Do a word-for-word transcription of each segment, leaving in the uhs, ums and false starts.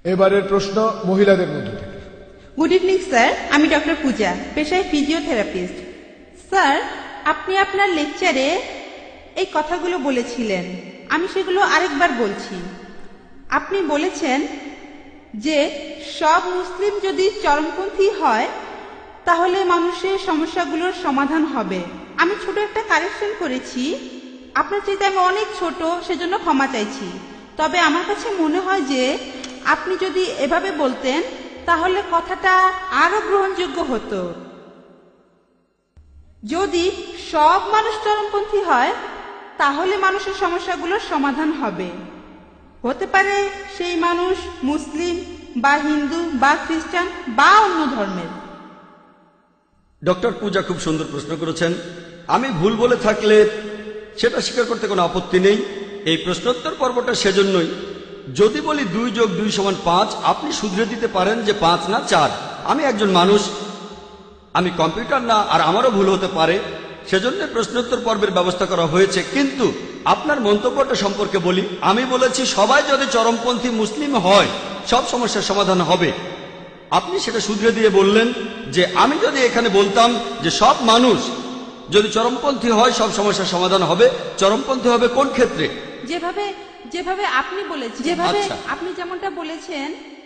এবারের প্রশ্ন মহিলাদের মধ্য থেকে। গুড ইভিনিং স্যার, আমি ডক্টর পূজা, পেশায় ফিজিওথেরাপিস্ট। স্যার, আপনি আপনার লেকচারে এই কথাগুলো বলেছিলেন, আমি সেগুলো আরেকবার বলছি। আপনি বলেছেন যে সব মুসলিম যদি চরমপন্থী হয় তাহলে মানুষের সমস্যাগুলোর সমাধান হবে। আমি ছোট একটা কারেকশন করেছি, আপনার চাইতে আমি অনেক ছোট, সেজন্য ক্ষমা চাইছি। তবে আমার কাছে মনে হয় যে আপনি যদি এভাবে বলতেন তাহলে কথাটা আরো গ্রহণযোগ্য হতো। যদি সব মানুষ চরমপন্থী হয় তাহলে মানুষের সমস্যাগুলোর সমাধান হবে। হতে পারে সেই মানুষ মুসলিম বা হিন্দু বা খ্রিস্টান বা অন্য ধর্মের। ডক্টর পূজা খুব সুন্দর প্রশ্ন করেছেন। আমি ভুল বলে থাকলে সেটা স্বীকার করতে কোনো আপত্তি নেই। এই প্রশ্নোত্তর পর্বটা সেজন্যই, যদি বলি দুই যোগ দুই সমান পাঁচ, আপনি শুধরে দিতে পারেন যে পাঁচ না চার। আমি একজন মানুষ, আমি কম্পিউটার না, আর আমারও ভুল হতে পারে, সেজন্য প্রশ্নোত্তর পর্বের ব্যবস্থা করা হয়েছে। কিন্তু আপনার মন্তব্যটা সম্পর্কে বলি, আমি বলেছি সবাই যদি চরমপন্থী মুসলিম হয় সব সমস্যার সমাধান হবে। আপনি সেটা শুধরে দিয়ে বললেন যে আমি যদি এখানে বলতাম যে সব মানুষ যদি চরমপন্থী হয় সব সমস্যার সমাধান হবে, চরমপন্থী হবে কোন ক্ষেত্রে? যেভাবে যেভাবে আপনি বলেছেন, যেভাবে আপনি যেমনটা বলেছেন,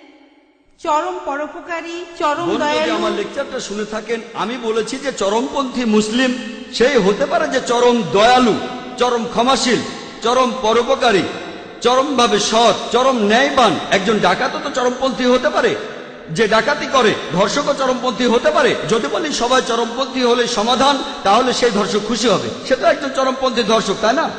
চরম পরোপকারী, চরম দয়ালু। আমার লেকচারটা শুনে থাকেন, আমি বলেছি যে চরমপন্থী মুসলিম সেই হতে পারে যে চরম দয়ালু, চরম ক্ষমাশীল, চরম পরোপকারী, চরমভাবে সৎ, চরম ন্যায়বান। একজন ডাকাতও তো চরমপন্থী হতে পারে, যে ডাকাতি করে ধর্ষকও চরমপন্থী হতে পারে। যদি বলি সবাই চরমপন্থী হলে সমাধান, তাহলে সেই ধর্ষক খুশি হবে, সে তো একজন চরমপন্থী ধর্ষক, তাই না?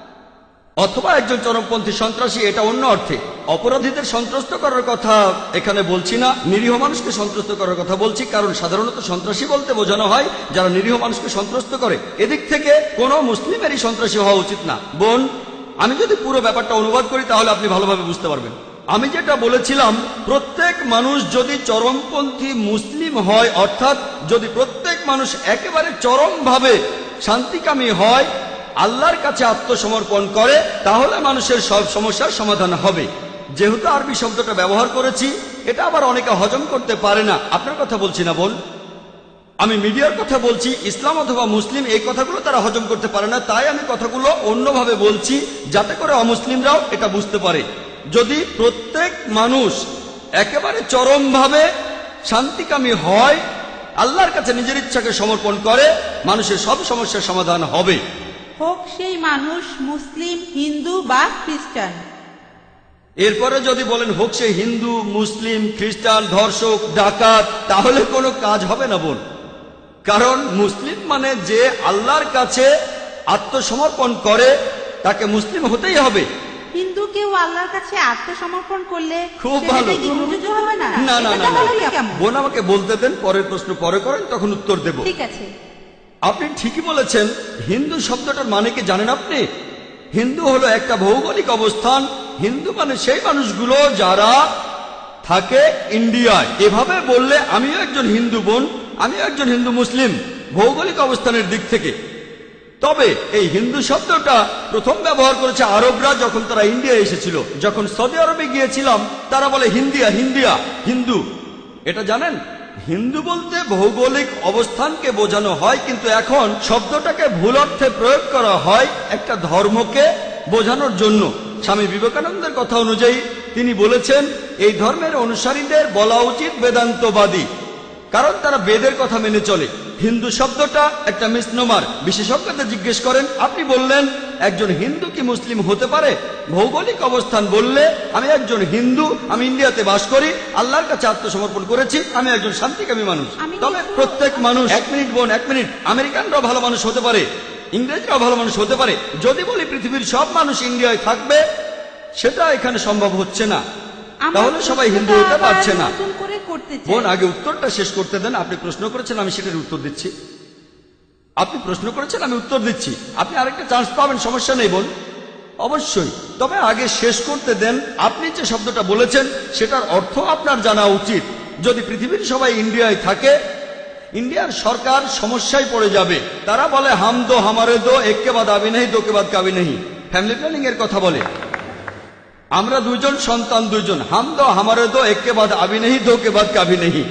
অথবা একজন চরমপন্থী সন্ত্রাসী, এটা অন্য অর্থে। অপরাধীদের সন্ত্রস্ত করার কথা এখানে বলছি না, নিরীহ মানুষকে সন্ত্রস্ত করার কথা বলছি। কারণ সাধারণত সন্ত্রাসী বলতে বোঝানো হয় যারা নিরীহ মানুষকে সন্ত্রস্ত করে। এদিক থেকে কোনো মুসলিমেরই সন্ত্রাসী হওয়া উচিত না। বোন, আমি যদি পুরো ব্যাপারটা অনুবাদ করি তাহলে আপনি ভালোভাবে বুঝতে পারবেন। আমি যেটা বলেছিলাম, প্রত্যেক মানুষ যদি চরমপন্থী মুসলিম হয়, অর্থাৎ যদি প্রত্যেক মানুষ একেবারে চরমভাবে শান্তিকামী হয়, আল্লাহর কাছে আত্মসমর্পণ করে, তাহলে মানুষের সব সমস্যার সমাধান হবে। যেহেতু আরবি শব্দটা ব্যবহার করেছি, এটা আবার অনেকে হজম করতে পারে না। আপনার কথা বলছি না বোন, আমি মিডিয়ার কথা বলছি। ইসলাম অথবা মুসলিম এই কথাগুলো তারা হজম করতে পারে না, তাই আমি কথাগুলো অন্যভাবে বলছি যাতে করে অমুসলিমরাও এটা বুঝতে পারে। যদি প্রত্যেক মানুষ একেবারে চরমভাবে শান্তিকামী হয়, আল্লাহর কাছে নিজের ইচ্ছাকে সমর্পণ করে, মানুষের সব সমস্যার সমাধান হবে। হোক সেই মানুষ মুসলিম, হিন্দু বা খ্রিস্টান। এরপরে যদি বলেন হোক সে হিন্দু, মুসলিম, খ্রিস্টান, ধর্ষক, ডাকাত, তাহলে কোনো কাজ হবে না বোন। কারণ মুসলিম মানে যে আল্লাহর কাছে আত্মসমর্পণ করে, তাকে মুসলিম হতেই হবে। হিন্দু কেউ আল্লাহর কাছে আত্মসমর্পণ করলে খুব ভালো। না না না না, বোন আমাকে বলতে দেন, পরের প্রশ্ন পরে করেন, তখন উত্তর দেব। ঠিক আছে। আপনি ঠিকই বলেছেন। হিন্দু শব্দটার মানে কি জানেন আপনি? হিন্দু হলো একটা ভৌগোলিক অবস্থান। হিন্দু মানে সেই মানুষগুলো যারা থাকে ইন্ডিয়ায়। এভাবে বললে আমিও একজন হিন্দু বোন, আমিও একজন হিন্দু মুসলিম ভৌগোলিক অবস্থানের দিক থেকে। তবে এই হিন্দু শব্দটা প্রথম ব্যবহার করেছে আরবরা যখন তারা ইন্ডিয়া এসেছিল। যখন সৌদি আরবে গিয়েছিলাম তারা বলে হিন্দিয়া, হিন্দিয়া, হিন্দু। এটা জানেন, হিন্দু বলতে ভৌগোলিক অবস্থানকে বোঝানো হয়, কিন্তু এখন শব্দটাকে ভুল অর্থে প্রয়োগ করা হয় একটা ধর্মকে বোঝানোর জন্য। স্বামী বিবেকানন্দের কথা অনুযায়ী তিনি বলেছেন এই ধর্মের অনুসারীদের বলা উচিত বেদান্তবাদী, কারণ তারা বেদের কথা মেনে চলে। হিন্দু শব্দটা একটা মিসনোমার। বিশেষজ্ঞদের জিজ্ঞেস করেন, আপনি বললেন একজন হিন্দু কি মুসলিম হতে পারে? ভৌগোলিক অবস্থান বললে আমি একজন হিন্দু, আমি ইন্ডিয়াতে বাস করি, আল্লাহর কাছে আত্মসমর্পণ করেছি, আমি একজন শান্তিকামী মানুষ। তবে প্রত্যেক মানুষ, এক মিনিট বোন, এক মিনিট, আমেরিকানরাও ভালো মানুষ হতে পারে, ইংরেজরাও ভালো মানুষ হতে পারে। যদি বলি পৃথিবীর সব মানুষ ইন্ডিয়ায় থাকবে, সেটা এখানে সম্ভব হচ্ছে না, তাহলে সবাই হিন্দু হতে পারছে না। বোন, আগে উত্তরটা শেষ করতে দেন। আপনি প্রশ্ন করেছেন, আমি সেটার উত্তর দিচ্ছি। আপনি প্রশ্ন করেছেন, আমি উত্তর দিচ্ছি। আপনি আরেকটা চান্স পাবেন, সমস্যা নেই বোন, অবশ্যই। তবে আগে শেষ করতে দেন। আপনি যে শব্দটা বলেছেন সেটার অর্থ আপনার জানা উচিত। যদি পৃথিবীর সবাই ইন্ডিয়ায় থাকে, ইন্ডিয়ার সরকার সমস্যায় পড়ে যাবে। তারা বলে হাম দো হামারে দো, এক কে বাদ আবি নেই, দো কে বাদ কাবি নেই, ফ্যামিলি প্ল্যানিং এর কথা বলে। আমরা দুইজন সন্তান, দুইজন হাম দো হামারে দো, একে বাদ আবি নেহি, দো কে বাদ কাবি নেহি।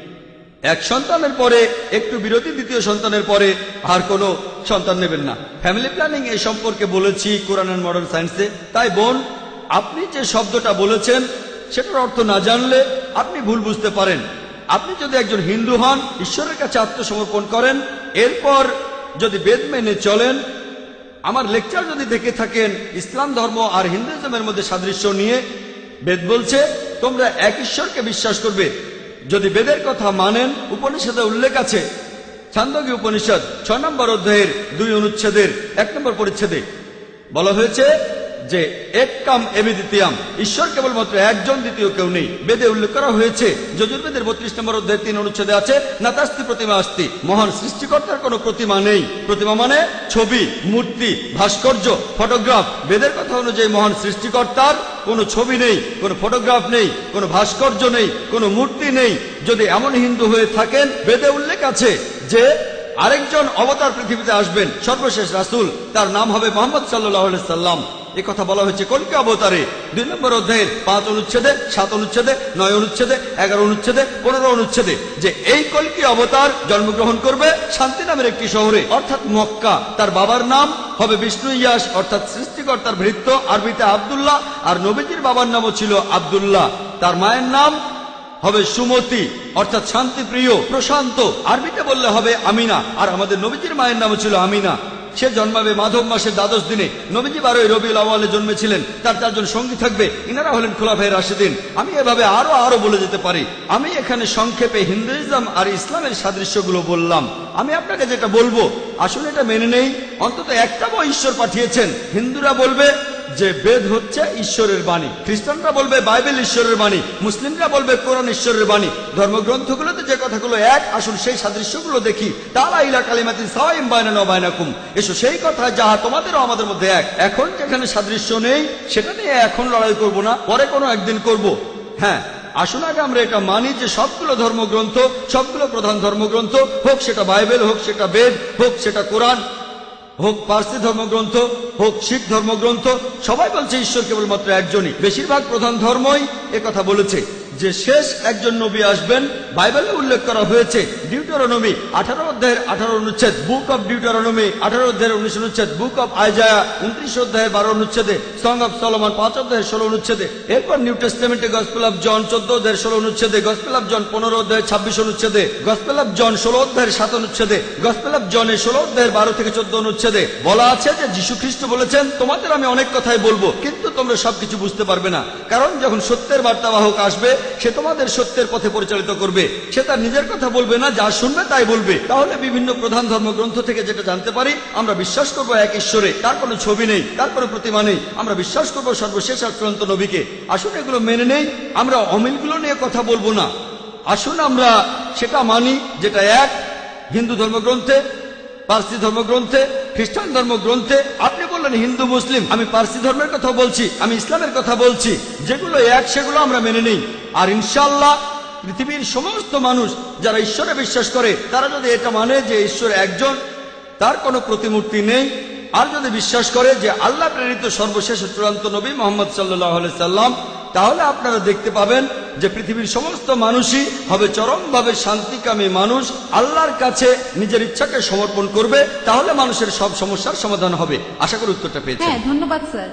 এক সন্তানের পরে একটু বিরতি, দ্বিতীয় সন্তানের পরে আর কোনো সন্তান নেবেন না। ফ্যামিলি প্ল্যানিং এই সম্পর্কে বলেছি কোরআন এন্ড মডার্ন সায়েন্সে। তাই বোন, আপনি যে শব্দটা বলেছেন সেটার অর্থ না জানলে আপনি ভুল বুঝতে পারেন। আপনি যদি একজন হিন্দু হন, ঈশ্বরের কাছে আত্মসমর্পণ করেন, এরপর যদি বেদ মেনে চলেন, আমার লেকচার যদি দেখে থাকেন ইসলাম ধর্ম আর হিন্দুইজমের মধ্যে সাদৃশ্য নিয়ে, বেদ বলছে তোমরা এক ঈশ্বরকে বিশ্বাস করবে। যদি বেদের কথা মানেন, উপনিষদে উল্লেখ আছে, ছান্দোগী উপনিষদ ছয় নম্বর অধ্যায়ের দুই অনুচ্ছেদের এক নম্বর পরিচ্ছেদে বলা হয়েছে যে এক কাম এবি দ্বিতীয়াম, ঈশ্বর কেবলমাত্র একজন, দ্বিতীয় কেউ নেই। বেদে উল্লেখ করা হয়েছে, যজুর্বেদের বত্রিশ নম্বর অধ্যায় তিন অনুচ্ছেদে আছে, নাতাস্তি প্রতিমা আস্তি, মহান সৃষ্টিকর্তার কোনো প্রতিমা নেই। প্রতিমা মানে ছবি, মূর্তি, ভাস্কর্য, ফটোগ্রাফ। বেদের কথা অনুযায়ী মহান সৃষ্টিকর্তার কোনো ছবি নেই, কোনো ফটোগ্রাফ নেই, কোনো ভাস্কর্য নেই, কোনো মূর্তি নেই। যদি এমন হিন্দু হয়ে থাকেন, বেদে উল্লেখ আছে যে আরেকজন অবতার পৃথিবীতে আসবেন, সর্বশেষ রাসূল, তার নাম হবে মুহাম্মদ সাল্লাল্লাহু আলাইহি সাল্লাম। এ কথা বলা হয়েছে কল্কি অবতারে দুই নম্বর অধ্যায়ের পাঁচ অনুচ্ছেদে, সাত অনুচ্ছেদে, নয় অনুচ্ছেদে, এগারো অনুচ্ছেদে, পনেরো অনুচ্ছেদে, যে এই কল্কি অবতার জন্মগ্রহণ করবে শান্তি নামের একটি শহরে, অর্থাৎ মক্কা। তার বাবার নাম হবে বিষ্ণু ইয়াস, অর্থাৎ সৃষ্টিকর্তার ভৃত্য, আরবিতে আব্দুল্লাহ। আর নবীজির বাবার নামও ছিল আব্দুল্লাহ। তার মায়ের নাম হবে সুমতি, অর্থাৎ শান্তিপ্রিয়, প্রশান্ত। আরবিতে বললে হবে আমিনা। আর আমাদের নবীজির মায়ের নামও ছিল আমিনা। সে জন্মাবে মাধব মাসের দ্বাদশ দিনে। নবীজি বারোই রবিউল আউয়ালে জন্মেছিলেন। তার চারজন সঙ্গী থাকবে, ইনারা হলেন খোলাফায়ে রাশিদিন। আমি এভাবে আরো আরো বলে যেতে পারি। আমি এখানে সংক্ষেপে হিন্দুইজম আর ইসলামের সাদৃশ্যগুলো বললাম। আমি আপনাকে যেটা বলবো, আসলে এটা মেনে নেই। অন্তত একটা বই ঈশ্বর পাঠিয়েছেন। হিন্দুরা বলবে যে বেদ হচ্ছে ঈশ্বরের বাণী, খ্রিস্টানরা বলবে বাইবেল ঈশ্বরের বাণী, মুসলিমরা বলবে কোরআন ঈশ্বরের বাণী। ধর্মগ্রন্থগুলোতে যে কথাগুলো এক, আসুন সেই সাদৃশ্যগুলো দেখি। তাআলা ইলা কালিমাতিন সাওয়াইন বাইনানা ওয়া বাইনাকুম, এসো সেই কথা যাহা তোমাদেরও আমাদের মধ্যে এক। এখন যেখানে সাদৃশ্য নেই সেটা নিয়ে এখন লড়াই করব না, পরে কোনো একদিন করব। হ্যাঁ, আসুন আগে আমরা এটা মানি যে সবগুলো ধর্মগ্রন্থ, সবগুলো প্রধান ধর্মগ্রন্থ, হোক সেটা বাইবেল, হোক সেটা বেদ, হোক সেটা কোরআন, হোক পার্সি ধর্মগ্রন্থ, হোক শিখ ধর্মগ্রন্থ, সবাই বলছে ঈশ্বর কেবলমাত্র একজনই। বেশিরভাগ প্রধান ধর্মই একথা বলেছে যে শেষ একজন নবী আসবেন। বাইবেলে উল্লেখ করা হয়েছে ডিউটারোনমি আঠারো অধ্যায়ের আঠারো অনুচ্ছেদ, বুক অব ডিউটারোনমি আঠারো অধ্যায়ের উনিশ অনুচ্ছেদ, বুক অব আইজায়া উনত্রিশ অধ্যায়ের বারো অনুচ্ছেদে, সং অব সলোমন পাঁচ অধ্যায়ের ষোলো অনুচ্ছেদে। এরপর নিউ টেস্টামেন্টে গসপেল অব জন চোদ্দ অধ্যায়ের ষোলো অনুচ্ছেদে, গসপেল অব জন পনেরো অধ্যায়ের ছাব্বিশ অনুচ্ছেদে, গসপেল অব জন ষোলো অধ্যায়ের সাত অনুচ্ছেদে, গসপেল অব জনের ষোলো অধ্যায়ের বারো থেকে চোদ্দ অনুচ্ছেদে বলা আছে যে যীশু খ্রিস্ট বলেছেন, তোমাদের আমি অনেক কথাই বলবো, কিন্তু তোমরা সবকিছু বুঝতে পারবে না। কারণ যখন সত্যের বার্তাবাহক আসবে, সে তোমাদের সত্যের পথে পরিচালিত করবে। সে তার নিজের কথা বলবে না, যা শুনবে তাই বলবে। তাহলে বিভিন্ন প্রধান ধর্মগ্রন্থ থেকে যেটা জানতে পারি, আমরা বিশ্বাস করবো এক ঈশ্বরে, তার কোনো ছবি নেই, তার কোনো প্রতিমা নেই। আমরা বিশ্বাস করবো সর্বশেষ আর চূড়ান্ত নবীকে। আসুন এগুলো মেনে নেই, আমরা অমিলগুলো নিয়ে কথা বলবো না। আসুন আমরা সেটা মানি যেটা এক, হিন্দু ধর্মগ্রন্থে, পার্সি ধর্মগ্রন্থে, খ্রিস্টান ধর্মগ্রন্থে। আপনি বললেন হিন্দু মুসলিম, আমি পার্সি ধর্মের কথা বলছি, আমি ইসলামের কথা বলছি। যেগুলো এক সেগুলো আমরা মেনে নেই। আর ইনশাআল্লাহ পৃথিবীর সমস্ত মানুষ যারা ঈশ্বরে বিশ্বাস করে, তারা যদি এটা মানে যে ঈশ্বর একজন, তার কোনো প্রতিমূর্তি নেই, আর যদি বিশ্বাস করে যে আল্লাহ প্রেরিত সর্বশেষ চূড়ান্ত নবী মুহাম্মদ সাল্লাল্লাহু আলাইহি সাল্লাম, তাহলে আপনারা দেখতে পাবেন যে পৃথিবীর সমস্ত মানুষই হবে চরমভাবে শান্তিকামী মানুষ, আল্লাহর কাছে নিজের ইচ্ছাকে সমর্পণ করবে। তাহলে মানুষের সব সমস্যার সমাধান হবে। আশা করি উত্তরটা পেয়েছেন। হ্যাঁ, ধন্যবাদ স্যার।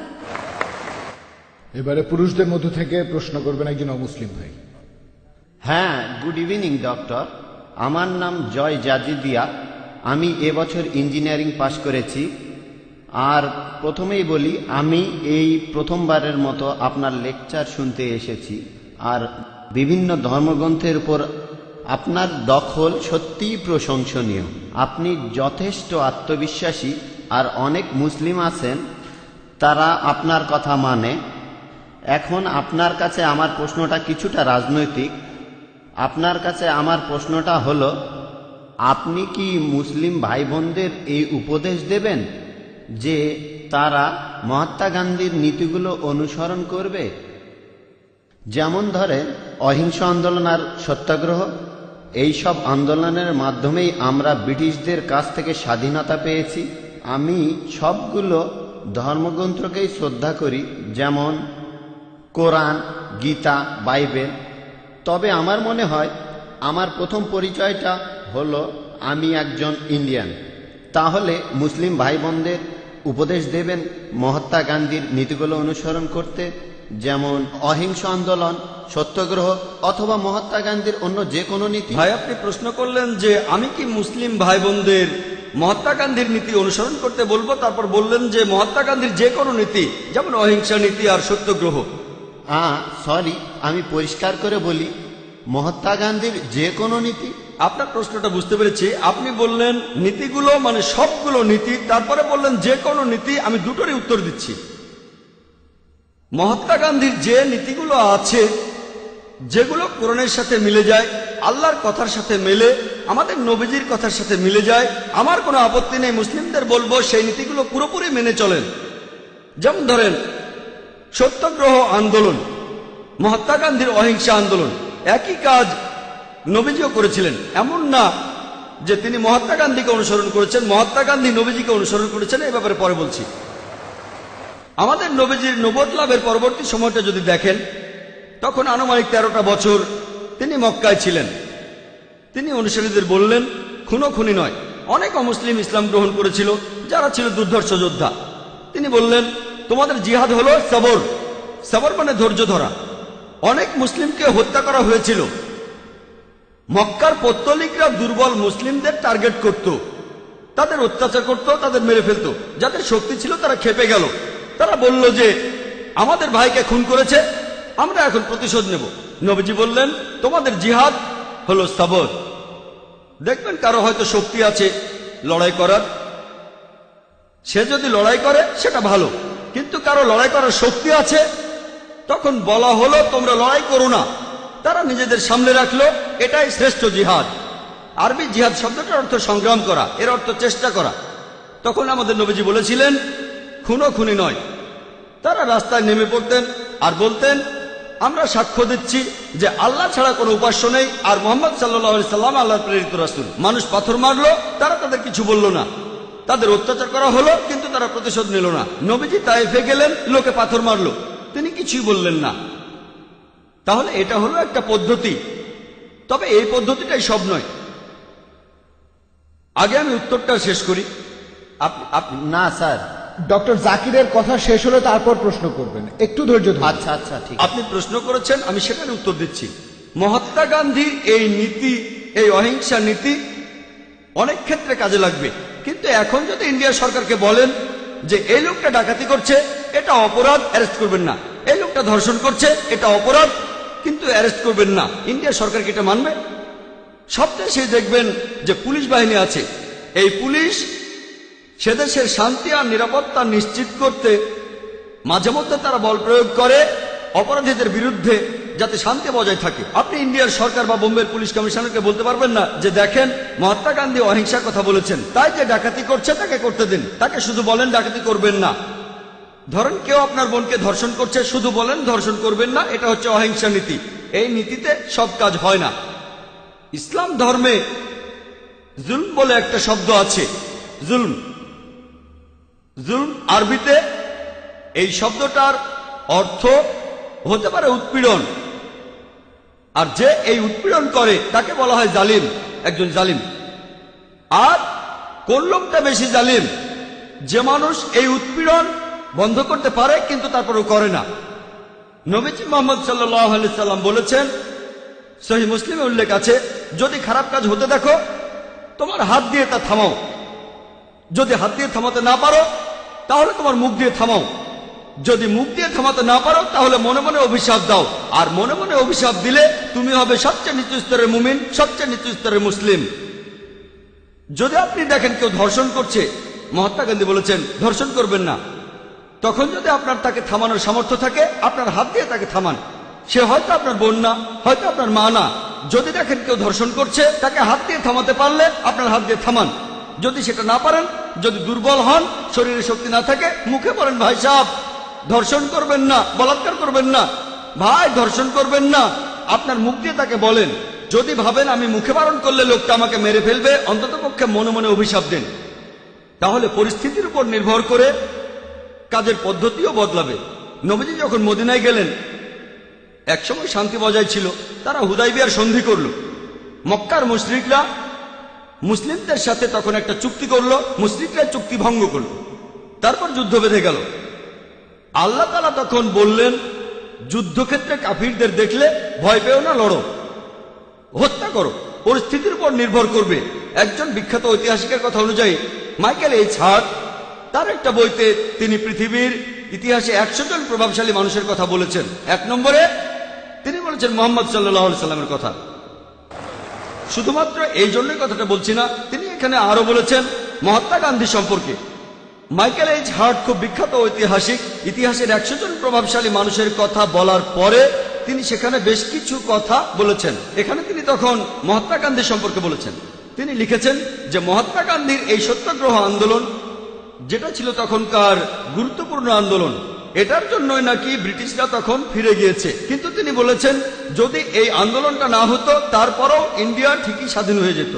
এবারে পুরুষদের মধ্য থেকে প্রশ্ন করবেন একজন অমুসলিম ভাই। হ্যাঁ, গুড ইভিনিং ডক্টর। আমার নাম জয় জাজিদিয়া। আমি এবছর ইঞ্জিনিয়ারিং পাশ করেছি। আর প্রথমেই বলি, আমি এই প্রথমবারের মতো আপনার লেকচার শুনতে এসেছি। আর বিভিন্ন ধর্মগ্রন্থের উপর আপনার দখল সত্যিই প্রশংসনীয়। আপনি যথেষ্ট আত্মবিশ্বাসী। আর অনেক মুসলিম আছেন, তারা আপনার কথা মানে। এখন আপনার কাছে আমার প্রশ্নটা কিছুটা রাজনৈতিক। আপনার কাছে আমার প্রশ্নটা হলো, আপনি কি মুসলিম ভাই বোনদের এই উপদেশ দেবেন যে তারা মহাত্মা গান্ধীর নীতিগুলো অনুসরণ করবে? যেমন ধরে অহিংস আন্দোলন আর সত্যাগ্রহ, এই সব আন্দোলনের মাধ্যমেই আমরা ব্রিটিশদের কাছ থেকে স্বাধীনতা পেয়েছি। আমি সবগুলো ধর্মগ্রন্থকেই শ্রদ্ধা করি, যেমন কোরআন, গীতা, বাইবেল। তবে আমার মনে হয় আমার প্রথম পরিচয়টা হলো আমি একজন ইন্ডিয়ান। তাহলে মুসলিম ভাই বোনদের উপদেশ দেবেন মহাত্মা গান্ধীর নীতিগুলো অনুসরণ করতে, যেমন অহিংস আন্দোলন, সত্যগ্রহ অথবা মহাত্মা গান্ধীর অন্য যে কোনো নীতি? ভাই, আপনি প্রশ্ন করলেন যে আমি কি মুসলিম ভাই বোনদের মহাত্মা গান্ধীর নীতি অনুসরণ করতে বলবো, তারপর বললেন যে মহাত্মা গান্ধীর যে কোনো নীতি, যেমন অহিংসা নীতি আর সত্যগ্রহ। হ্যাঁ, সরি, আমি পরিষ্কার করে বলি মহাত্মা গান্ধীর যে কোনো নীতি। আপনার প্রশ্নটা বুঝতে পেরেছি। আপনি বললেন নীতিগুলো মানে সবগুলো নীতি, তারপরে বললেন যে কোনো নীতি। আমি দুটোরই উত্তর দিচ্ছি। মহাত্মা গান্ধীর যে নীতিগুলো আছে, যেগুলো কোরআনের সাথে মিলে যায়, আল্লাহর কথার সাথে মেলে, আমাদের নবীজির কথার সাথে মিলে যায়, আমার কোনো আপত্তি নেই। মুসলিমদের বলবো সেই নীতিগুলো পুরোপুরি মেনে চলেন। যেমন ধরেন সত্যগ্রহ আন্দোলন, মহাত্মা গান্ধীর অহিংসা আন্দোলন, একই কাজ নবীজিও করেছিলেন। এমন না যে তিনি মহাত্মা গান্ধীকে অনুসরণ করেছেন, মহাত্মা গান্ধী নবীজিকে অনুসরণ করেছেন। এই ব্যাপারে পরে বলছি। আমাদের নবীজির নবুয়ত লাভের পরবর্তী সময়টা যদি দেখেন, তখন আনুমানিক তেরোটা বছর তিনি মক্কায় ছিলেন। তিনি অনুসারীদের বললেন খুনো খুনি নয়। অনেক অমুসলিম ইসলাম গ্রহণ করেছিল যারা ছিল দুর্ধর্ষ যোদ্ধা। তিনি বললেন তোমাদের জিহাদ হলো সবর। সবর মানে ধৈর্য ধরা। অনেক মুসলিমকে হত্যা করা হয়েছিল। মক্কার পৌত্তলিকরা দুর্বল মুসলিমদের টার্গেট করত, তাদের অত্যাচার করত, তাদের মেরে ফেলত। যাদের শক্তি ছিল তারা খেপে গেল। তারা বলল যে আমাদের ভাইকে খুন করেছে, আমরা এখন প্রতিশোধ নেব। নবীজি বললেন তোমাদের জিহাদ হলো সবর। দেখবেন কারো হয়তো শক্তি আছে লড়াই করার, সে যদি লড়াই করে সেটা ভালো, কিন্তু কারো লড়াই করার শক্তি আছে, তখন বলা হলো তোমরা লড়াই করো না। তারা নিজেদের সামনে রাখলো, এটাই শ্রেষ্ঠ জিহাদ। আরবি জিহাদ শব্দটার অর্থ সংগ্রাম করা, এর অর্থ চেষ্টা করা। তখন আমাদের নবীজি বলেছিলেন খুনো খুনি নয়। তারা রাস্তায় নেমে পড়তেন আর বলতেন আমরা সাক্ষ্য দিচ্ছি যে আল্লাহ ছাড়া কোনো উপাস্য নেই, আর মুহাম্মদ সাল্লাল্লাহু আলাইহি সাল্লাম আল্লাহর প্রেরিত রাসূল। মানুষ পাথর মারলো, তারা তাদের কিছু বলল না। তাদের অত্যাচার করা হলো, কিন্তু তারা প্রতিশোধ নিল না। নবীজি তায়েফে গেলেন, লোকে পাথর মারলো, তিনি কিছুই বললেন না। তাহলে এটা হলো একটা পদ্ধতি। তবে এই পদ্ধতিটাই সব নয়। আগে আমি উত্তরটা শেষ করি। আপনি আপনি না স্যার, ডক্টর জাকিরের কথা শেষ হলে তারপর প্রশ্ন করবেন, একটু ধৈর্য ধরুন। আচ্ছা আচ্ছা ঠিক। আপনি প্রশ্ন করেছেন, আমি সেটার উত্তর দিচ্ছি। মহাত্মা গান্ধীর এই নীতি, এই অহিংসা নীতি অনেক ক্ষেত্রে কাজে লাগবে। কিন্তু এখন যদি ইন্ডিয়া সরকারকে বলেন যে এই লোকটা ডাকাতি করছে, এটা অপরাধ, অ্যারেস্ট করবেন না। এই লোকটা ধর্ষণ করছে, এটা অপরাধ, কিন্তু অ্যারেস্ট করবেন না, ইন্ডিয়া সরকার কি এটা মানবে? সব দেশে দেখবেন যে পুলিশ বাহিনী আছে। এই পুলিশ সে দেশের শান্তি আর নিরাপত্তা নিশ্চিত করতে মাঝে মধ্যে তারা বল প্রয়োগ করে অপরাধীদের বিরুদ্ধে, যাতে শান্তি বজায় থাকে। আপনি ইন্ডিয়ার সরকার বা বোম্বের পুলিশ কমিশনারকে বলতে পারবেন না যে দেখেন মহাত্মা গান্ধী অহিংসার কথা বলেছেন, তাই যে ডাকাতি করছে তাকে করতে দিন। তাকে শুধু বলেন ডাকাতি করবেন না। ধরেন কেউ আপনার বোনকে ধর্ষণ করছে, শুধু বলেন ধর্ষণ করবেন না, এটা হচ্ছে অহিংসা নীতি। এই নীতিতে সব কাজ হয় না। ইসলাম ধর্মে জুলম বলে একটা শব্দ আছে। জুলম জুলম আরবিতে এই শব্দটার অর্থ হতে পারে উৎপীড়ন, আর যে এই উৎপীড়ন করে তাকে বলা হয় জালিম, একজন জালিম। আর কোন লোকটা বেশি জালিম? যে মানুষ এই উৎপীড়ন বন্ধ করতে পারে কিন্তু তারপরেও করে না। নবীজি মুহাম্মদ সাল্লাল্লাহু আলাইহি সাল্লাম বলেছেন, সহিহ মুসলিমে উল্লেখ আছে, যদি খারাপ কাজ হতে দেখো তোমার হাত দিয়ে তা থামাও। যদি হাত দিয়ে থামাতে না পারো তাহলে তোমার মুখ দিয়ে থামাও। যদি মুখ দিয়ে থামাতে না পারো তাহলে মনে মনে অভিশাপ দাও। আর মনে মনে অভিশাপ দিলে তুমি হবে সবচেয়ে নিচু স্তরের মুমিন, সবচেয়ে নিচু স্তরের মুসলিম। যদি আপনি দেখেন কেউ ধর্ষণ করছে, মহাত্মা গান্ধী বলেছেন ধর্ষণ করবেন না। তখন যদি আপনার তাকে থামানোর সামর্থ্য থাকে, আপনার হাত দিয়ে তাকে থামান। সে হয়তো আপনার বোন না, হয়তো আপনার মা না। যদি দেখেন কেউ ধর্ষণ করছে, তাকে হাত দিয়ে থামাতে পারলে আপনার হাত দিয়ে থামান। যদি সেটা না পারেন, যদি দুর্বল হন, শরীরে শক্তি না থাকে, মুখে বলেন ভাই সাহেব ধর্ষণ করবেন না, বলাৎকার করবেন না, ভাই ধর্ষণ করবেন না। আপনার মুখ দিয়ে তাকে বলেন। যদি ভাবেন আমি মুখে বারণ করলে লোকটা আমাকে মেরে ফেলবে, অন্তত পক্ষে মনে মনে অভিশাপ দেন। তাহলে পরিস্থিতির উপর নির্ভর করে কাজের পদ্ধতিও বদলাবে। নবীজি যখন মদিনায় গেলেন, একসময় শান্তি বজায় ছিল, তারা হুদাইবিয়ার সন্ধি করল। মক্কার মুশরিকরা মুসলিমদের সাথে তখন একটা চুক্তি করলো, মুশরিকরা চুক্তি ভঙ্গ করল, তারপর যুদ্ধ বেঁধে গেল। আল্লাহ তাআলা তখন বললেন, যুদ্ধক্ষেত্রে কাফিরদের দেখলে ভয় পেও না, লড়ো, হত্যা করো, পরিস্থিতির উপর নির্ভর করবে। একজন বিখ্যাত ঐতিহাসিকের কথা অনুযায়ী মাইকেল এইচ হার্ট তার একটা বইতে তিনি পৃথিবীর ইতিহাসে একশো জন প্রভাবশালী মানুষের কথা বলেছেন। এক নম্বরে তিনি বলেছেন মোহাম্মদ সাল্লাল্লাহু আলাইহি সাল্লামের কথা। শুধুমাত্র এই জন্যই কথাটা বলছি না, তিনি এখানে আরো বলেছেন মহাত্মা গান্ধী সম্পর্কে। মাইকেল এইচ হার্ট খুব বিখ্যাত ঐতিহাসিক, ইতিহাসের একশো জন প্রভাবশালী মানুষের কথা বলার পরে তিনি সেখানে বেশ কিছু কথা বলেছেন। এখানে তিনি তখন মহাত্মা গান্ধী সম্পর্কে বলেছেন। তিনি লিখেছেন যে মহাত্মা গান্ধীর এই সত্যাগ্রহ আন্দোলন, যেটা ছিল তখনকার গুরুত্বপূর্ণ আন্দোলন, এটার জন্যই নাকি ব্রিটিশরা তখন ফিরে গিয়েছে। কিন্তু তিনি বলেছেন যদি এই আন্দোলনটা না হতো তারপরও ইন্ডিয়া ঠিকই স্বাধীন হয়ে যেত।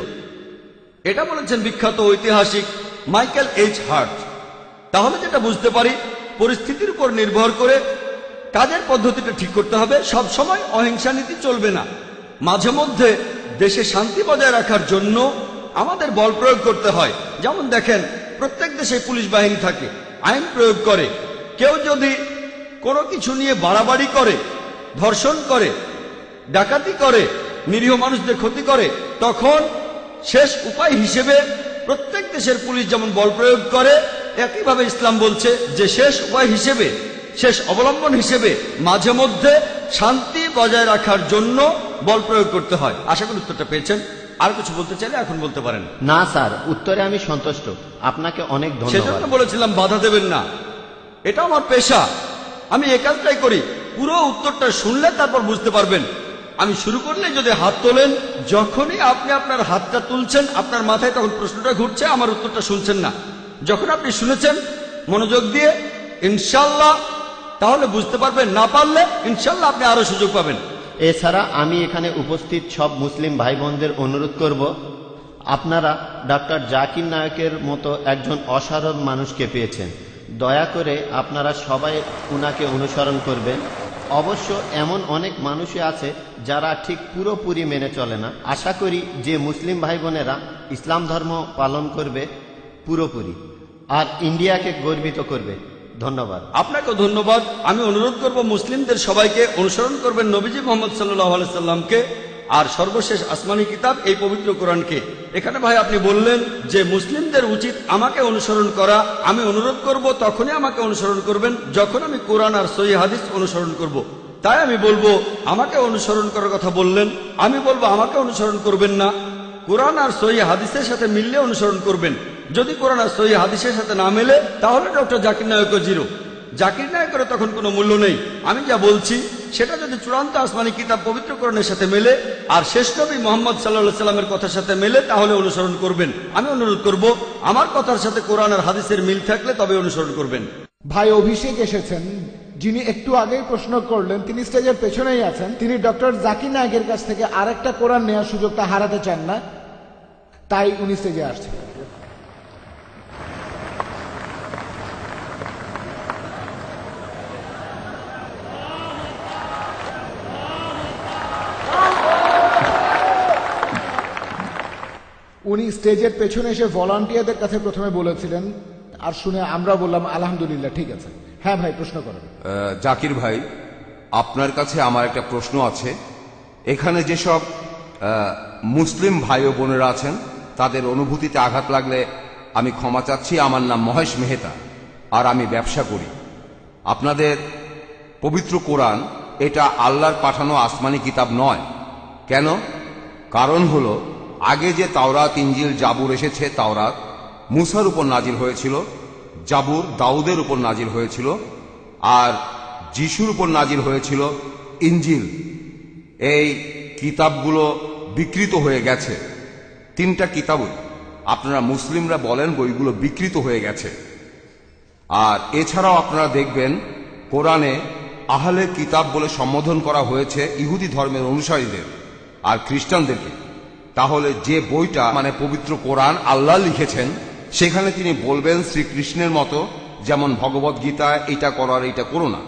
এটা বলেছেন বিখ্যাত ঐতিহাসিক মাইকেল এইচ হার্ট। তাহলে যেটা বুঝতে পারি, পরিস্থিতির উপর নির্ভর করে কাজের পদ্ধতিটা ঠিক করতে হবে। সব সময় অহিংসা নীতি চলবে না। মাঝে মধ্যে দেশে শান্তি বজায় রাখার জন্য আমাদের বল প্রয়োগ করতে হয়। যেমন দেখেন, প্রত্যেক দেশে পুলিশ বাহিনী থাকে, আইন প্রয়োগ করে। কেউ যদি কোনো কিছু নিয়ে বাড়াবাড়ি করে, ধর্ষণ করে, ডাকাতি করে, নিরীহ মানুষদের ক্ষতি করে, তখন শেষ উপায় হিসেবে প্রত্যেক দেশের পুলিশ যেমন বল প্রয়োগ করে, একইভাবে ইসলাম বলছে যে শেষ উপায় হিসেবে, শেষ অবলম্বন হিসেবে মাঝে মধ্যে শান্তি বজায় রাখার জন্য বল প্রয়োগ করতে হয়। আশা করি উত্তরটা পেয়েছেন। আর কিছু বলতে চাইলে এখন বলতে পারেন। না স্যার, উত্তরে আমি সন্তুষ্ট। আপনাকে অনেক ধন্যবাদ। সেজন্য বলেছিলাম বাধা দেবেন না, এটা আমার পেশা, আমি এ কাজটাই করি। পুরো উত্তরটা শুনলে তারপর বুঝতে পারবেন। আমি শুরু করলে যদি হাত তোলেন, যখনই আপনি আপনার হাতটা তুলছেন আপনার মাথায় তখন প্রশ্নটা ঘুরছে, আমার উত্তরটা শুনছেন না। যখন আপনি শুনেছেন মনোযোগ দিয়ে ইনশাল্লাহ, তাহলে বুঝতে পারবেন। না পারলে ইনশাল্লাহ আপনি আরো সুযোগ পাবেন। এছাড়া আমি এখানে উপস্থিত সব মুসলিম ভাই বোনদের অনুরোধ করব, আপনারা ডক্টর জাকির নায়কের মতো একজন অসাধারণ মানুষকে পেয়েছেন। দয়া করে আপনারা সবাই উনাকে অনুসরণ করবেন। অবশ্য এমন অনেক মানুষই আছে যারা ঠিক পুরোপুরি মেনে চলে না। আশা করি যে মুসলিম ভাই বোনেরা ইসলাম ধর্ম পালন করবে পুরোপুরি, আর ইন্ডিয়াকে গর্বিত করবে। ধন্যবাদ। আপনাকে ধন্যবাদ। আমি অনুরোধ করব মুসলিমদের সবাইকে অনুসরণ করবেন নবীজি মোহাম্মদ সাল্লাল্লাহু আলাইহি সাল্লামকে, আর সর্বশেষ আসমানি কিতাব এই পবিত্র কোরআনকে। এখানে ভাই আপনি বললেন যে মুসলিমদের উচিত আমাকে অনুসরণ করা। আমি অনুরোধ করব তখনই আমাকে অনুসরণ করবেন যখন আমি কোরআন আর সহিহ হাদিস অনুসরণ করব। তাই আমি বলবো আমাকে অনুসরণ করার কথা বললেন, আমি বলবো আমাকে অনুসরণ করবেন না, কোরআন আর সহিহ হাদিসের সাথে মিললে অনুসরণ করবেন। যদি কোরআন আর সহিহ হাদিসের সাথে না মেলে তাহলে ডক্টর জাকির নায়কও জিরো। জাকির নায়কের তখন কোনো মূল্য নেই। আমি যা বলছি সেটা যদি চূড়ান্ত আসমানি কিতাব পবিত্র কোরআনের সাথে মেলে আর শেষ নবী মোহাম্মদ সাল্লাল্লাহু আলাইহি সাল্লামের কথার সাথে মেলে তাহলে অনুসরণ করবেন। আমি অনুরোধ করব আমার কথার সাথে কোরআন আর হাদিসের মিল থাকলে তবে অনুসরণ করবেন। ভাই অভিষেক এসেছেন, যিনি একটু আগেই প্রশ্ন করলেন, তিনি স্টেজের পেছনেই আছেন। তিনি ডক্টর জাকির নায়কের কাছ থেকে আরেকটা কোরআন নেওয়ার সুযোগটা হারাতে চান না, তাই উনি স্টেজে আসছেন। উনি স্টেজের পেছনে এসে ভলান্টিয়ারদের কাছে প্রথমে বলেছিলেন, আর শুনে আমরা বললাম আলহামদুলিল্লাহ, ঠিক আছে। হ্যাঁ ভাই, প্রশ্ন করেন। আহ, জাকির ভাই, আপনার কাছে আমার একটা প্রশ্ন আছে। এখানে যেসব আহ, মুসলিম ভাই ও বোনেরা আছেন তাদের অনুভূতিতে আঘাত লাগলে আমি ক্ষমা চাচ্ছি। আমার নাম মহেশ মেহতা, আর আমি ব্যবসা করি। আপনাদের পবিত্র কোরআন এটা আল্লাহর পাঠানো আসমানি কিতাব নয়। কেন? কারণ হলো আগে যে তাওরাত, ইনজিল, জাবুর এসেছে, তাওরাত মুসার উপর নাজিল হয়েছিল, জাবুর দাউদের উপর নাজিল হয়েছিল, আর যিশুর উপর নাজিল হয়েছিল ইনজিল। এই কিতাবগুলো বিকৃত হয়ে গেছে। তিনটা কিতাবই আপনারা মুসলিমরা বলেন বইগুলো বিকৃত হয়ে গেছে। আর এছাড়াও আপনারা দেখবেন কোরআনে আহলে কিতাব বলে সম্বোধন করা হয়েছে ইহুদি ধর্মের অনুসারীদের আর খ্রিস্টানদেরকে। তাহলে যে বইটা মানে পবিত্র কোরআন আল্লাহ লিখেছেন, সেখানে তিনি বলবেন শ্রীকৃষ্ণের মতো, যেমন ভগবত গীতায় এটা করো আর এটা করো না,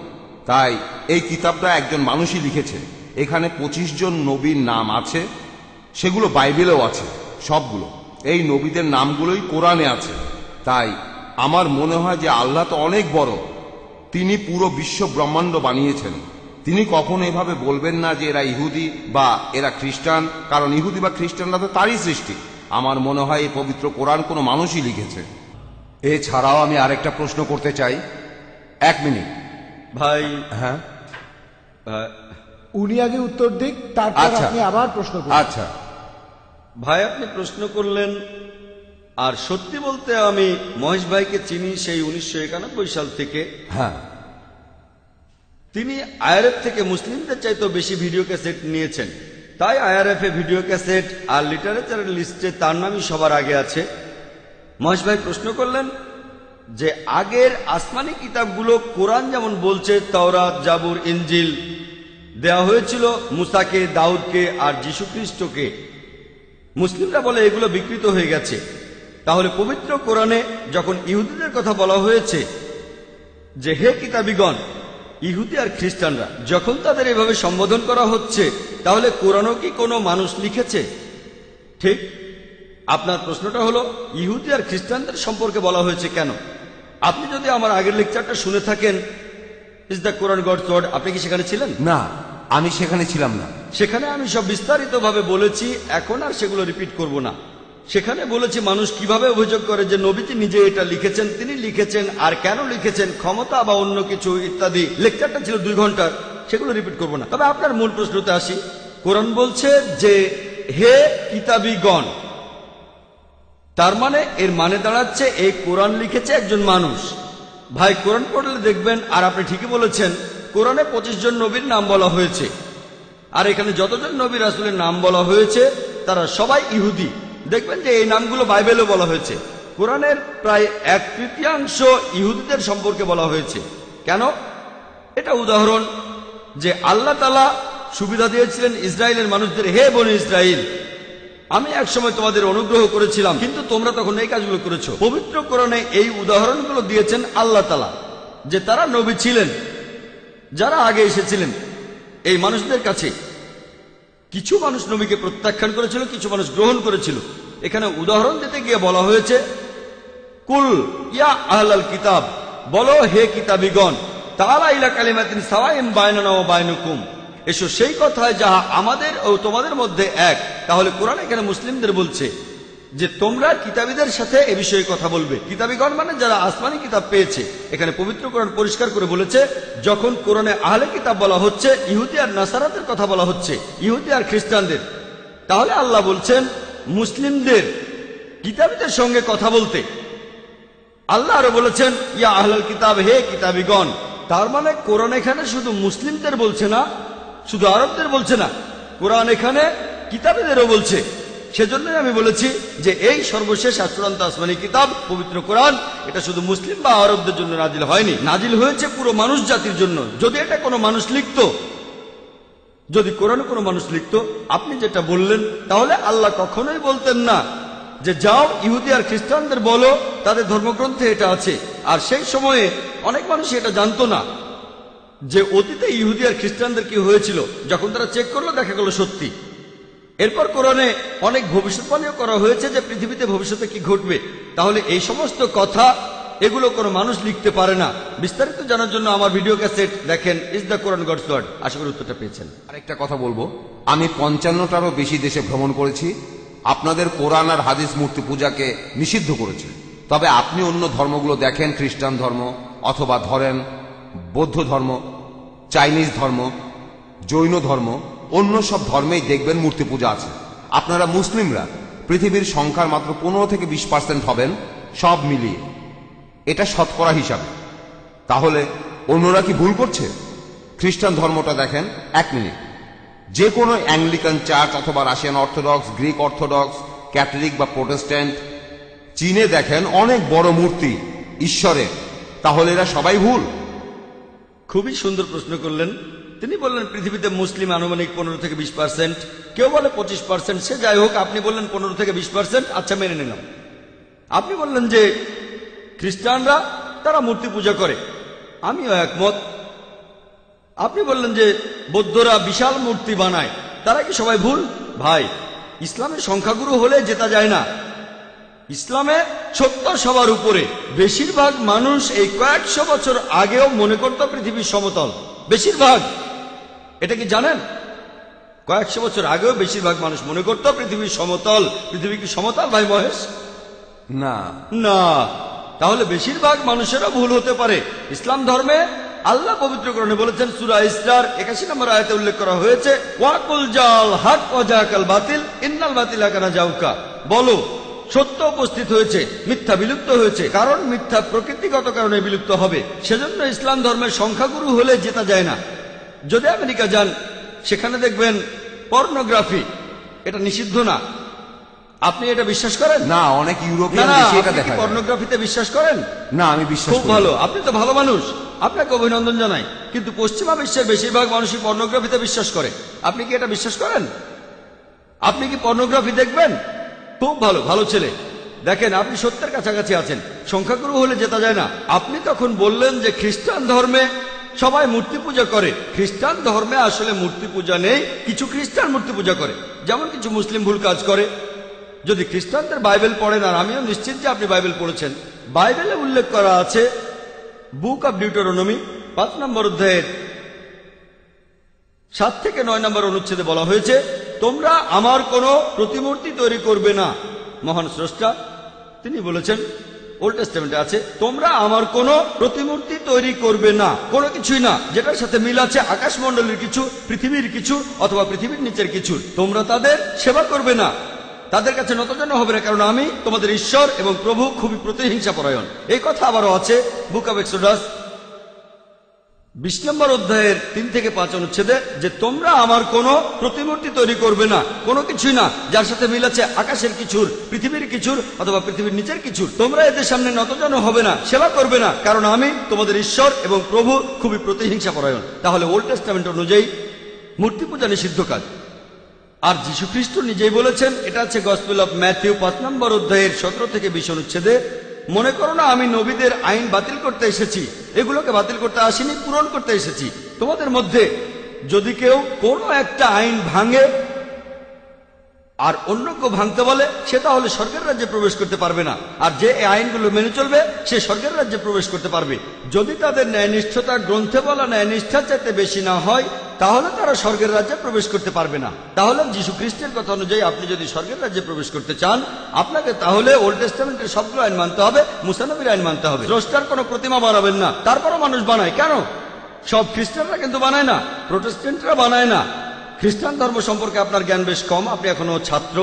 তাই এই কিতাবটা একজন মানুষই লিখেছে। এখানে পঁচিশ জন নবীর নাম আছে, সেগুলো বাইবেলেও আছে সবগুলো। এই নবীদের নামগুলোই কোরআনে আছে। তাই আমার মনে হয় যে আল্লাহ তো অনেক বড়, তিনি পুরো বিশ্ব ব্রহ্মাণ্ড বানিয়েছেন। তিনি কখনো এভাবে বলবেন না যে এরা ইহুদি বা এরা খ্রিস্টান, কারণ ইহুদি বা খ্রিস্টানরা তো তারই সৃষ্টি। আমার মনে হয় এই পবিত্র কোরআন কোনো মানুষই লিখেছে। এছাড়াও আমি আরেকটা প্রশ্ন করতে চাই। এক মিনিট ভাই। হ্যাঁ, ভাই, উনি আগে উত্তর দিক, তারপর আচ্ছা। আপনি আবার প্রশ্ন করুন। আচ্ছা, ভাই আপনি প্রশ্ন করলেন, আর সত্যি বলতে আমি মহেশ ভাইকে চিনি সেই উনিশশো একানব্বই সাল থেকে। হ্যাঁ, তিনি আইআরএফ থেকে মুসলিমদের চাইতেও বেশি ভিডিও ক্যাসেট নিয়েছেন। তাই আইআরএফ এ ভিডিও ক্যাসেট আর লিটারেচারের লিস্টে তার নামই সবার আগে আছে। মহেশ ভাই প্রশ্ন করলেন যে আগের আসমানি কিতাবগুলো কোরআন যেমন বলছে তাওরাত, জাবুর, ইনজিল দেয়া হয়েছিল মুসাকে, দাউদকে আর যীশু খ্রিস্টকে, মুসলিমরা বলে এগুলো বিকৃত হয়ে গেছে। তাহলে পবিত্র কোরআনে যখন ইহুদিদের কথা বলা হয়েছে যে হে কিতাবীগণ, ইহুদি আর খ্রিস্টানরা যখন তাদের এভাবে সম্বোধন করা হচ্ছে, তাহলে কোরআনও কি কোনো মানুষ লিখেছে? ঠিক। আপনার প্রশ্নটা হলো ইহুদি আর খ্রিস্টানদের সম্পর্কে বলা হয়েছে কেন? আপনি যদি আমার আগের লেকচারটা শুনে থাকেন, is the Quran God's word, আপনি কি সেখানে ছিলেন? না, আমি সেখানে ছিলাম না। সেখানে আমি সব বিস্তারিতভাবে বলেছি, এখন আর সেগুলো রিপিট করব না। সেখানে বলেছি মানুষ কিভাবে অভিযোগ করে যে নবীজি নিজে এটা লিখেছেন, তিনি লিখেছেন, আর কেন লিখেছেন, ক্ষমতা বা অন্য কিছু ইত্যাদি। লেকচারটা ছিল দুই ঘন্টার, সেগুলো রিপিট করব না। তবে আপনার মূল প্রশ্নতে আসি। কোরআন বলছে যে হে কিতাবীগণ, তার মানে এর মানে দাঁড়াচ্ছে এই কোরআন লিখেছে একজন মানুষ। ভাই কোরআন পড়লে দেখবেন, আর আপনি ঠিকই বলেছেন, কোরআনে পঁচিশ জন নবীর নাম বলা হয়েছে। আর এখানে যতজন নবী রাসূলের নাম বলা হয়েছে তারা সবাই ইহুদি। দেখবেন যে এই নামগুলো বাইবেলে বলা হয়েছে। কোরআনের প্রায় এক তৃতীয়াংশ ইহুদিদের সম্পর্কে বলা হয়েছে। কেন? এটা উদাহরণ যে আল্লাহ তাআলা সুবিধা দিয়েছিলেন ইসরায়েলের মানুষদের, হে বনি ইসরাইল, আমি একসময় তোমাদের অনুগ্রহ করেছিলাম, কিন্তু তোমরা তখন এই কাজগুলো করেছো। পবিত্র কোরআনে এই উদাহরণগুলো দিয়েছেন আল্লাহ তাআলা, যে তারা নবী ছিলেন যারা আগে এসেছিলেন এই মানুষদের কাছে। কিছু মানুষ নবীকে প্রত্যাখ্যান করেছিল, কিছু মানুষ গ্রহণ করেছিল। এখানে উদাহরণ দিতে গিয়ে বলা হয়েছে, কুল ইয়া আহলাল কিতাব, বলো হে কিতাবীগণ, তাআলা ইলা কালিমাতিন সাওয়াইন বাইনানা ওয়া বাইনাকুম, এসো সেই কথায় যাহা আমাদের ও তোমাদের মধ্যে এক। তাহলে কোরআন এখানে মুসলিমদের বলছে যে তোমরা কিতাবীদের সাথে এ বিষয়ে কথা বলবে। কিতাবীগণ মানে যারা আসমানি কিতাব পেয়েছে। এখানে পবিত্র কোরআন পরিষ্কার করে বলেছে, যখন কোরআনে আহলে কিতাব বলা হচ্ছে, ইহুদি আর নাসারাদের কথা বলা হচ্ছে, ইহুদি আর খ্রিস্টানদের, তাহলে আল্লাহ বলছেন মুসলিমদের কিতাবীদের সঙ্গে কথা বলতে। আল্লাহ আরো বলেছেন ইয়া আহলাল কিতাব, হে কিতাবীগণ। তার মানে কোরআন এখানে শুধু মুসলিমদের বলছে না, শুধু আরবদের বলছে না, কোরআন এখানে কিতাবীদেরও বলছে। সেজন্যই আমি বলেছি যে এই সর্বশেষ আর চূড়ান্ত আসমানি কিতাব পবিত্র কোরআন, এটা শুধু মুসলিম বা আরবদের জন্য নাজিল হয়নি, নাজিল হয়েছে পুরো মানুষ জাতির জন্য। যদি এটা কোনো মানুষ লিখত, যদি কোরআন কোনো মানুষ লিখত, আপনি যেটা বললেন, তাহলে আল্লাহ কখনোই বলতেন না যে যাও ইহুদি আর খ্রিস্টানদের বলো তাদের ধর্মগ্রন্থে এটা আছে। আর সেই সময়ে অনেক মানুষ এটা জানতো না যে অতীতে ইহুদি আর খ্রিস্টানদের কি হয়েছিল। যখন তারা চেক করলো, দেখা গেল সত্যি। এরপর কোরআনে অনেক ভবিষ্যৎবাণীও করা হয়েছে যে পৃথিবীতে ভবিষ্যতে কি ঘটবে। তাহলে এই সমস্ত কথা এগুলো কোনো মানুষ লিখতে পারে না। বিস্তারিত জানার জন্য আমার ভিডিও ক্যাসেট দেখেন, is the Quran God's word. আশা করি উত্তরটা পেয়েছেন। আরেকটা কথা বলবো, আমি পঞ্চান্নটারও বেশি দেশে ভ্রমণ করেছি। আপনাদের কোরআন আর হাদিস মূর্তি পূজাকে নিষিদ্ধ করেছে। তবে আপনি অন্য ধর্মগুলো দেখেন, খ্রিস্টান ধর্ম অথবা ধরেন বৌদ্ধ ধর্ম, চাইনিজ ধর্ম, জৈন ধর্ম, অন্য সব ধর্মেই দেখবেন মূর্তি পূজা আছে। আপনারা মুসলিমরা পৃথিবীর সংখ্যার মাত্র পনেরো থেকে বিশ পার্সেন্ট হবেন সব মিলিয়ে, এটা শতকরা হিসাবে। তাহলে অন্যরা কি ভুল করছে? খ্রিস্টান ধর্মটা দেখেন, এক মিনিট, যে কোনো অ্যাংলিকান চার্চ অথবা Russian Orthodox, Greek Orthodox, Catholic বা প্রোটেস্ট্যান্ট, চীনে দেখেন অনেক বড় মূর্তি ঈশ্বরের। তাহলে এরা সবাই ভুল? খুবই সুন্দর প্রশ্ন করলেন। তিনি বললেন পৃথিবীতে মুসলিম আনুমানিক পনেরো থেকে বিশ পার্সেন্ট, কেউ বলে পঁচিশ পার্সেন্ট। সে যাই হোক, আপনি বললেন পনেরো থেকে বিশ পার্সেন্ট, আচ্ছা মেনে নিলাম। আপনি বললেন যে খ্রিস্টানরা তারা মূর্তি পূজা করে, আমিও একমত। আপনি বললেন যে বৌদ্ধরা বিশাল মূর্তি বানায়, তারা কি সবাই ভুল? ভাই, ইসলামের সংখ্যাগুরু হলে জেতা যায় না। ইসলামে সত্য সবার উপরে। বেশিরভাগ মানুষ এই কয়েকশো বছর আগেও মনে করত পৃথিবীর সমতল। বেশিরভাগ, এটা কি জানেন? কয়েকশো বছর আগেও বেশিরভাগ মানুষ মনে করত পৃথিবীর সমতল। পৃথিবী কি সমতল ভাই মহেশ? না না। তাহলে বেশিরভাগ মানুষেরও ভুল হতে পারে। ইসলাম ধর্মে আল্লাহ পবিত্র কোরআনে বলেছেন, সূরা ইসরার একাশি নম্বর আয়াতে উল্লেখ করা হয়েছে, ওয়াকুল জাল হক ওয়া জাকাল বাতিল ইন্নাল বাতিলা কানা জাউকা। বলো, সত্য উপস্থিত হয়েছে, মিথ্যা বিলুপ্ত হয়েছে, কারণ মিথ্যা প্রকৃতিগত কারণে বিলুপ্ত হবে। সেজন্য ইসলাম ধর্মের সংখ্যাগুরু হলে জেতা যায় না। যদি আমেরিকা যান, সেখানে দেখবেন পর্নোগ্রাফি, এটা নিষিদ্ধ না। আপনি এটা বিশ্বাস করেন? না, অনেক না ইউরোপিয়ান না, দেশে এটা আপনি কি দেখা যায়। পর্নোগ্রাফিতে বিশ্বাস করেন? না, আমি বিশ্বাস খুব করি না। ভালো, আপনি তো ভালো মানুষ, আপনাকে অভিনন্দন জানাই। কিন্তু পশ্চিমা বিশ্বের বেশিরভাগ মানুষই পর্নোগ্রাফিতে বিশ্বাস করে। আপনি কি এটা বিশ্বাস করেন? আপনি কি পর্নোগ্রাফি দেখবেন? খুব ভালো, ভালো ছেলে। দেখেন, আপনি সত্যের কাছাকাছি আছেন। সংখ্যাগুরু হলে জেতা যায় না। আপনি তখন বললেন যে খ্রিস্টান ধর্মে সবাই মূর্তি পূজা করে। খ্রিস্টান ধর্মে আসলে মূর্তি পূজা নেই, কিছু খ্রিস্টান মূর্তি পূজা করে, যেমন কিছু মুসলিম ভুল কাজ করে। যদি খ্রিস্টানদের বাইবেল পড়েন, আর আমিও নিশ্চিত যে আপনি বাইবেল পড়েছেন, বাইবেলে উল্লেখ করা আছে, বুক অব ডিউটোরনমি পাঁচ নম্বর অধ্যায়ের সাত থেকে নয় নম্বর অনুচ্ছেদে বলা হয়েছে, তোমরা আমার কোনো প্রতিমূর্তি তৈরি করবে না। মহান স্রষ্টা তিনি বলেছেন, ওল্ড টেস্টামেন্টে আছে, তোমরা আমার কোনো প্রতিমূর্তি তৈরি করবে না, কোনো কিছুই না যেটার সাথে মিল আছে আকাশমণ্ডলের কিছু, পৃথিবীর কিছু, অথবা পৃথিবীর নিচের কিছু। তোমরা তাদের সেবা করবে না, তাদের কাছে নতজানু হবে না, কারণ আমি তোমাদের ঈশ্বর এবং প্রভু খুবই প্রতিহিংসা পরায়ণ। এই কথা আবারও আছে বুক অব এক্সোডাস বিশ নম্বর অধ্যায়ের তিন থেকে পাঁচ অনুচ্ছেদে, যে তোমরা আমার কোনো প্রতিমূর্তি তৈরি করবে না, কোনো কিছুই না যার সাথে মিল আছে আকাশের কিছুর, পৃথিবীর কিছুর, অথবা পৃথিবীর নিচের কিছুর। তোমরা এদের সামনে নতজানু হবে না, সেবা করবে না, কারণ আমি তোমাদের ঈশ্বর এবং প্রভু খুবই প্রতিহিংসা পরায়ণ। তাহলে ওল্ড টেস্টামেন্ট অনুযায়ী মূর্তি পূজা নিষিদ্ধ কাজ। আর যীশু খ্রিস্ট নিজেই বলেছেন, এটা আছে গসপেল অফ ম্যাথিউ পাঁচ নম্বর অধ্যায়ের সতেরো থেকে বিশ অনুচ্ছেদে, মনে করো না আমি নবীদের আইন বাতিল করতে এসেছি, এগুলোকে বাতিল করতে আসিনি, পূরণ করতে এসেছি। তোমাদের মধ্যে যদি কেউ কোনো একটা আইন ভাঙে আর অন্য কেউ ভাঙতে বলে, সে তাহলে স্বর্গের রাজ্যে প্রবেশ করতে পারবে না। আর যে এই আইনগুলো মেনে চলবে, সে স্বর্গের রাজ্যে প্রবেশ করতে পারবে। যদি তাদের ন্যায়নিষ্ঠতা গ্রন্থে বলা ন্যায়নিষ্ঠার চাইতে বেশি না হয়, তাহলে তারা স্বর্গের রাজ্যে প্রবেশ করতে পারবে না। তাহলে যীশু খ্রিস্টের কথা অনুযায়ী আপনি যদি স্বর্গের রাজ্যে প্রবেশ করতে চান, আপনাকে তাহলে ওল্ড টেস্টামেন্টের সবগুলো আইন মানতে হবে, মুসা নবীর আইন মানতে হবে। স্রষ্টার কোনো প্রতিমা বানাবেন না। তারপরও মানুষ বানায়, কেন? সব খ্রিস্টানরা কিন্তু বানায় না, প্রোটেস্ট্যান্টরা বানায় না। খ্রিস্টান ধর্ম সম্পর্কে আপনার জ্ঞান বেশ কম, আপনি এখনো ছাত্র।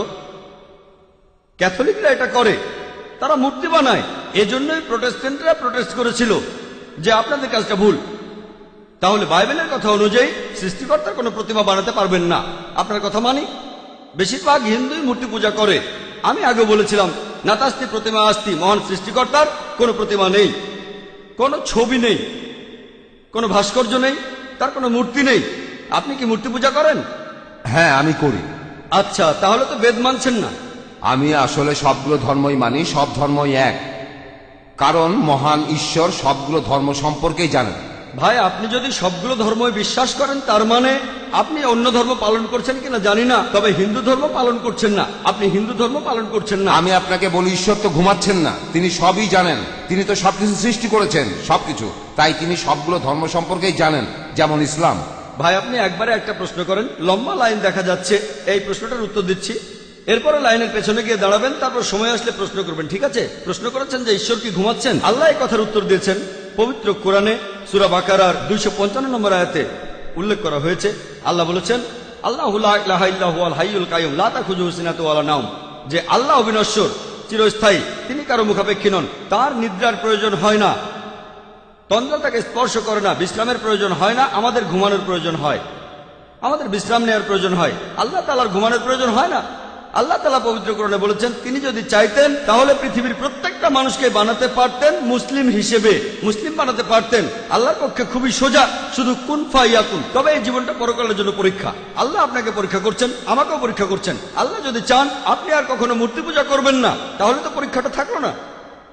ক্যাথলিকরা এটা করে, তারা মূর্তি বানায়। এজন্যই প্রোটেস্ট্যান্টরা প্রোটেস্ট করেছিল যে আপনাদের কাজটা ভুল। তাহলে বাইবেলের কথা অনুযায়ী সৃষ্টিকর্তার কোনো প্রতিমা বানাতে পারবেন না। আপনার কথা মানি? বেশিরভাগ হিন্দুই মূর্তি পূজা করে। আমি আগে বলেছিলাম, নাতাস্তি প্রতিমা আস্তি, মহান সৃষ্টিকর্তার কোনো প্রতিমা নেই, কোনো ছবি নেই, কোনো ভাস্কর্য নেই, তার কোনো মূর্তি নেই। আপনি কি মূর্তি পূজা করেন? হ্যাঁ, আমি করি। আচ্ছা, তাহলে তো বেদ মানছেন না। আমি আসলে সবগুলো ধর্মই মানি, সব ধর্মই এক, কারণ মহান ঈশ্বর সবগুলো ধর্ম সম্পর্কেই জানেন। ভাই, আপনি যদি সবগুলো ধর্মই বিশ্বাস করেন, তার মানে আপনি অন্য ধর্ম পালন করছেন কিনা জানি না, তবে হিন্দু ধর্ম পালন করছেন না। আপনি হিন্দু ধর্ম পালন করছেন না। আমি আপনাকে বলি, ঈশ্বর তো ঘুমাচ্ছেন না, তিনি সবই জানেন। তিনি তো সবকিছু সৃষ্টি করেছেন, সবকিছু, তাই তিনি সবগুলো ধর্ম সম্পর্কেই জানেন, যেমন ইসলাম। ভাই, আপনি একবারে একটা প্রশ্ন করেন, লম্বা লাইন দেখা যাচ্ছে, এই প্রশ্নটার উত্তর দিচ্ছি, এরপরে লাইনের পেছনে গিয়ে দাঁড়াবেন, তারপর সময় আসলে প্রশ্ন করবেন, ঠিক আছে? প্রশ্ন করেছেন যে ঈশ্বর কি ঘুমাচ্ছেন? আল্লাহ এই কথার উত্তর দিয়েছেন পবিত্র কোরআনে সূরা বাকারার দুইশো পঞ্চান্ন নম্বর আয়াতে উল্লেখ করা হয়েছে। আল্লাহ বলেছেন, আল্লাহু লা ইলাহা ইল্লা হুয়াল হাইয়ুল কাইয়ুম লা তাখুযুহু সিনাতুন ওয়ালা নাওম, যে আল্লাহ অবিনশ্বর, চিরস্থায়ী, তিনি কারো মুখাপেক্ষী নন, তার নিদ্রার প্রয়োজন হয় না, তন্দ্রা তাকে স্পর্শ করে না, বিশ্রামের প্রয়োজন হয় না। আমাদের ঘুমানোর প্রয়োজন হয়, আমাদের বিশ্রাম নেওয়ার প্রয়োজন হয়, আল্লাহ তাআলার ঘুমানোর প্রয়োজন হয় না। আল্লাহ তাআলা পবিত্র কোরআনে বলেছেন, তিনি যদি চাইতেন তাহলে পৃথিবীর প্রত্যেকটা মানুষকে বানাতে পারতেন মুসলিম হিসেবে, মুসলিম বানাতে পারতেন। আল্লাহর পক্ষে খুবই সোজা, শুধু কুন ফায়াকুন। তবে এই জীবনটা পরকালের জন্য পরীক্ষা। আল্লাহ আপনাকে পরীক্ষা করছেন, আমাকেও পরীক্ষা করছেন। আল্লাহ যদি চান আপনি আর কখনো মূর্তি পূজা করবেন না, তাহলে তো পরীক্ষাটা থাকলো না।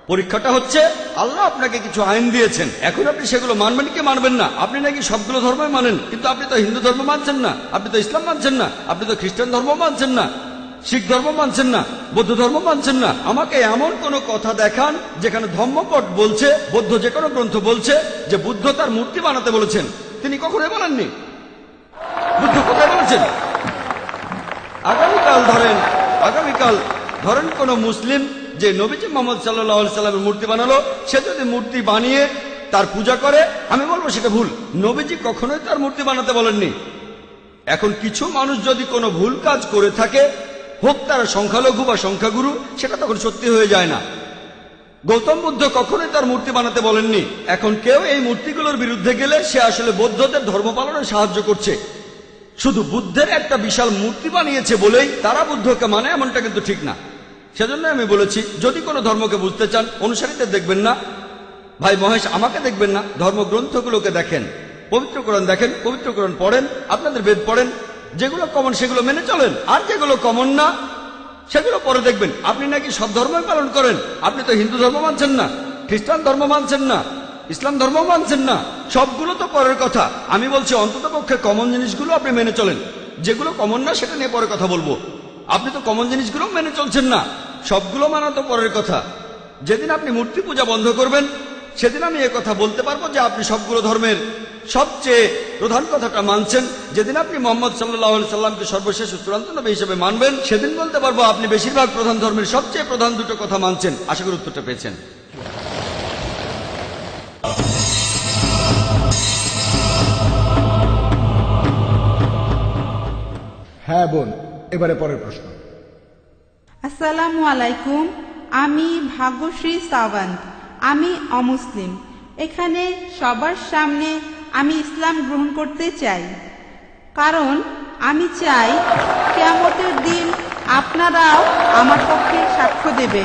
পরীক্ষাটা হচ্ছে আল্লাহ আপনাকে কিছু আইন দিয়েছেন, এখন আপনি সেগুলো মানবেন কি মানবেন না। আপনি নাকি সবগুলো ধর্মই মানেন, কিন্তু আপনি তো হিন্দু ধর্ম মানছেন না, আপনি তো ইসলাম মানছেন না, আপনি তো খ্রিস্টান ধর্ম মানছেন না, শিখ ধর্ম মানছেন না, বৌদ্ধ ধর্ম মানছেন না। আমাকে এমন কোন কথা দেখান যেখানে ধর্মপট বলছে, বৌদ্ধ যে কোনো গ্রন্থ বলছে যে বুদ্ধ তার মূর্তি বানাতে বলেছেন। তিনি কখনোই বানাননি। বুদ্ধ কোথায় বলেছেন? আগামীকাল ধরেন আগামীকাল ধরেন কোন মুসলিম যে নবীজি মোহাম্মদ সাল্লাল্লাহু আলাইহি সাল্লামের মূর্তি বানালো, সে যদি মূর্তি বানিয়ে তার পূজা করে, আমি বলবো সেটা ভুল। নবীজি কখনোই তার মূর্তি বানাতে বলেননি। এখন কিছু মানুষ যদি কোনো ভুল কাজ করে থাকে, হোক তারা সংখ্যালঘু বা সংখ্যাগুরু, সেটা তখন সত্যি হয়ে যায় না। গৌতম বুদ্ধ কখনোই তার মূর্তি বানাতে বলেননি। এখন কেউ এই মূর্তিগুলোর বিরুদ্ধে গেলে সে আসলে বৌদ্ধদের ধর্ম পালনে সাহায্য করছে। শুধু বুদ্ধের একটা বিশাল মূর্তি বানিয়েছে বলেই তারা বুদ্ধকে মানে, এমনটা কিন্তু ঠিক না। সেজন্য আমি বলেছি, যদি কোনো ধর্মকে বুঝতে চান, অনুসারীদের দেখবেন না, ভাই মহেশ আমাকে দেখবেন না, ধর্মগ্রন্থগুলোকে দেখেন, পবিত্র কোরআন দেখেন, পবিত্র কোরআন পড়েন, আপনাদের বেদ পড়েন, যেগুলো কমন সেগুলো মেনে চলেন, আর যেগুলো কমন না সেগুলো পরে দেখবেন। আপনি নাকি সব ধর্মই পালন করেন, আপনি তো হিন্দু ধর্ম মানছেন না, খ্রিস্টান ধর্ম মানছেন না, ইসলাম ধর্ম মানছেন না, সবগুলো তো পরের কথা। আমি বলছি অন্তত পক্ষে কমন জিনিসগুলো আপনি মেনে চলেন, যেগুলো কমন না সেটা নিয়ে পরে কথা বলবো। আপনি তো কমন জিনিসগুলো মেনে চলছেন না, সবগুলো মানা তো পরের কথা। যেদিন আপনি মূর্তি পূজা বন্ধ করবেন, সেদিন আমি কথা বলতে পারবো যে আপনি সবগুলো ধর্মের সবচেয়ে প্রধান কথাটা মানছেন। যেদিন আপনি মোহাম্মদ সাল্লাল্লাহু আলাইহি সাল্লামকে সর্বশেষ চূড়ান্ত নবী হিসেবে মানবেন, সেদিন বলতে পারবো আপনি বেশিরভাগ প্রধান ধর্মের সবচেয়ে প্রধান দুটো কথা মানছেন। আশা করি উত্তরটা পেয়েছেন। হ্যাঁ বোন, এবারে পরের প্রশ্ন। আসসালামু আলাইকুম, আমি ভাগ্যশ্রী সাওয়ান্ত, আমি অমুসলিম। এখানে সবার সামনে আমি ইসলাম গ্রহণ করতে চাই, কারণ আমি চাই কিয়ামতের দিন আপনারাও আমার পক্ষে সাক্ষ্য দেবেন।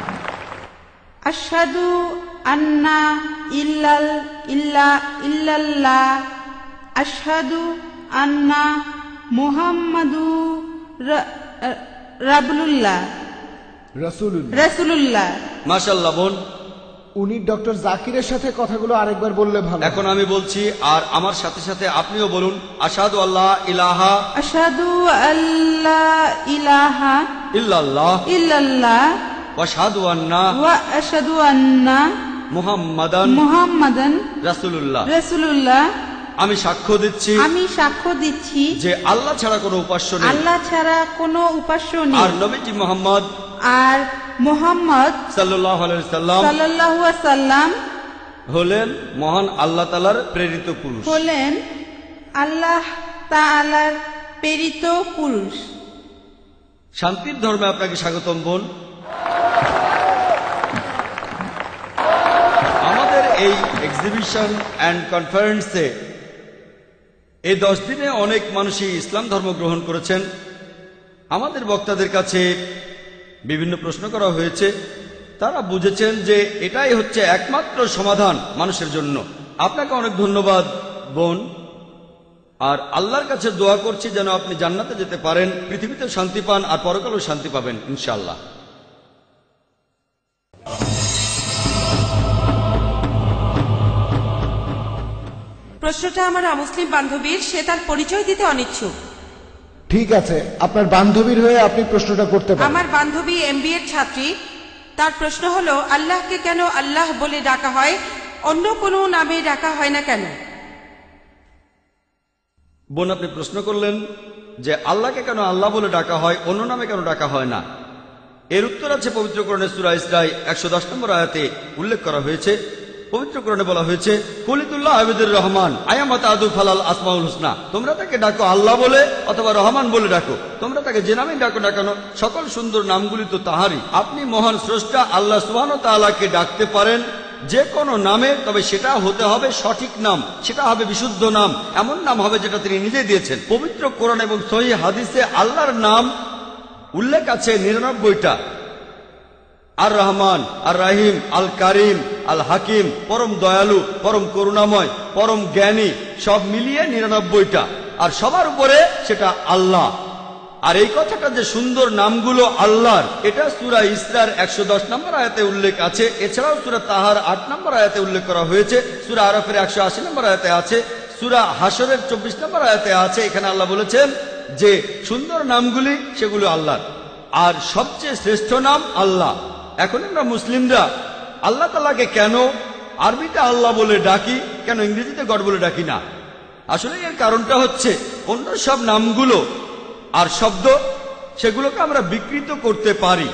আশহাদু আন্না ইল্লাল ইল্লা ইল্লাল্লাহ, আশহাদু আন্না মুহাম্মাদু রাবুলুল্লাহ রাসূলুল্লাহ রাসূলুল্লাহ। মাশাআল্লাহ বোন, উনি ডক্টর জাকিরের সাথে কথাগুলো আরেকবার বললে ভালো। এখন আমি বলছি আর আমার সাথে সাথে আপনিও বলুন। আশহাদু আল্লাহ ইলাহা আশহাদু আল্লা ইলাহা ইল্লাল্লাহ ইল্লাল্লাহ ওয়া আশহাদু আন্না ওয়া আশহাদু আন্না মুহাম্মাদান মুহাম্মাদান রাসূলুল্লাহ। রাসূলুল্লাহ। আমি সাক্ষ্য দিচ্ছি আমি সাক্ষ্য দিচ্ছি যে আল্লাহ ছাড়া কোনো উপাস্য নেই, আল্লাহ ছাড়া কোনো উপাস্য নেই, আর নবীজি মুহাম্মদ আর মুহাম্মদ সাল্লাল্লাহু আলাইহি সাল্লাম সাল্লাল্লাহু আলাইহি সাল্লাম হলেন মহান আল্লাহ তাআলার প্রেরিত পুরুষ। হলেন আল্লাহ তাআলার প্রেরিত পুরুষ। শান্তির ধর্মে আপনাকে স্বাগতম বোন। আমাদের এই এক্সিবিশন অ্যান্ড কনফারেন্সে এই দশ দিনে অনেক মানুষই ইসলাম ধর্ম গ্রহণ করেছেন। আমাদের বক্তাদের কাছে বিভিন্ন প্রশ্ন করা হয়েছে, তারা বুঝেছেন যে এটাই হচ্ছে একমাত্র সমাধান মানুষের জন্য। আপনাকে অনেক ধন্যবাদ বোন, আর আল্লাহর কাছে দোয়া করছি যেন আপনি জান্নাতে যেতে পারেন, পৃথিবীতে শান্তি পান আর পরকালেও শান্তি পাবেন ইনশাআল্লাহ। প্রশ্নটা আমার অমুসলিম বান্ধবীর, সে তার পরিচয় দিতে অনিচ্ছুক। ঠিক আছে, আপনার বান্ধবীর হয়ে আপনি প্রশ্নটা করতে পারেন। আমার বান্ধবী এমবিএ এর ছাত্রী, তার প্রশ্ন হলো আল্লাহকে কেন আল্লাহ বলে ডাকা হয়, অন্য কোনো নামে ডাকা হয় না কেন? বোন, আপনি প্রশ্ন করলেন যে আল্লাহকে কেন আল্লাহ বলে ডাকা হয়, অন্য নামে কেন ডাকা হয় না। এর উত্তর আছে পবিত্র কোরআনে সূরা ইসরায় একশো দশ নম্বর আয়াতে উল্লেখ করা হয়েছে। পবিত্র কোরআনে বলা হয়েছে, কুলিতুল্লাহ আবিদুর রহমান আয়ামাত আদু ফালাল আসমাউল হুসনা। তোমরা তাকে ডাকো আল্লাহ বলে অথবা রহমান বলে ডাকো, তোমরা তাকে যে নামে ডাকো না কেন, সকল সুন্দর নামগুলি তো তাহারই। আপনি মহান স্রষ্টা আল্লাহ সুবহানাহু ওয়া তাআলাকে ডাকতে পারেন যে কোনো নামে, তবে সেটা হতে হবে সঠিক নাম, সেটা হবে বিশুদ্ধ নাম, এমন নাম হবে যেটা তিনি নিজে দিয়েছেন। পবিত্র কোরআন এবং সহিহ হাদিসে আল্লাহর নাম উল্লেখ আছে নিরানব্বইটা। আর রহমান, আর রাহিম, আল কারিম, আল হাকিম, পরম দয়ালু, পরম করুণাময়, পরম জ্ঞানী, সব মিলিয়ে নিরানব্বইটা। আর সবার উপরে সেটা আল্লাহ। আর এই কথাটা যে সুন্দর নামগুলো আল্লাহর, এটা সূরা ইসরার একশো দশ নম্বর আয়াতে উল্লেখ আছে। এছাড়াও সূরা তাহার আট নম্বর আয়াতে উল্লেখ করা হয়েছে, সূরা আরাফের একশো আশি নম্বর আয়াতে আছে, সূরা হাশরের চব্বিশ নম্বর আয়াতে আছে। এখানে আল্লাহ বলেছেন যে সুন্দর নামগুলি সেগুলো আল্লাহর, আর সবচেয়ে শ্রেষ্ঠ নাম আল্লাহ। এখন আমরা মুসলিমরা আল্লাহ তাআলাকে কেন আরবিতে আল্লাহ বলে ডাকি, কেন ইংরেজিতে গড বলে ডাকি না? আসলে এর কারণটা হচ্ছে অন্য সব নামগুলো আর শব্দ সেগুলোকে আমরা বিকৃত করতে পারি।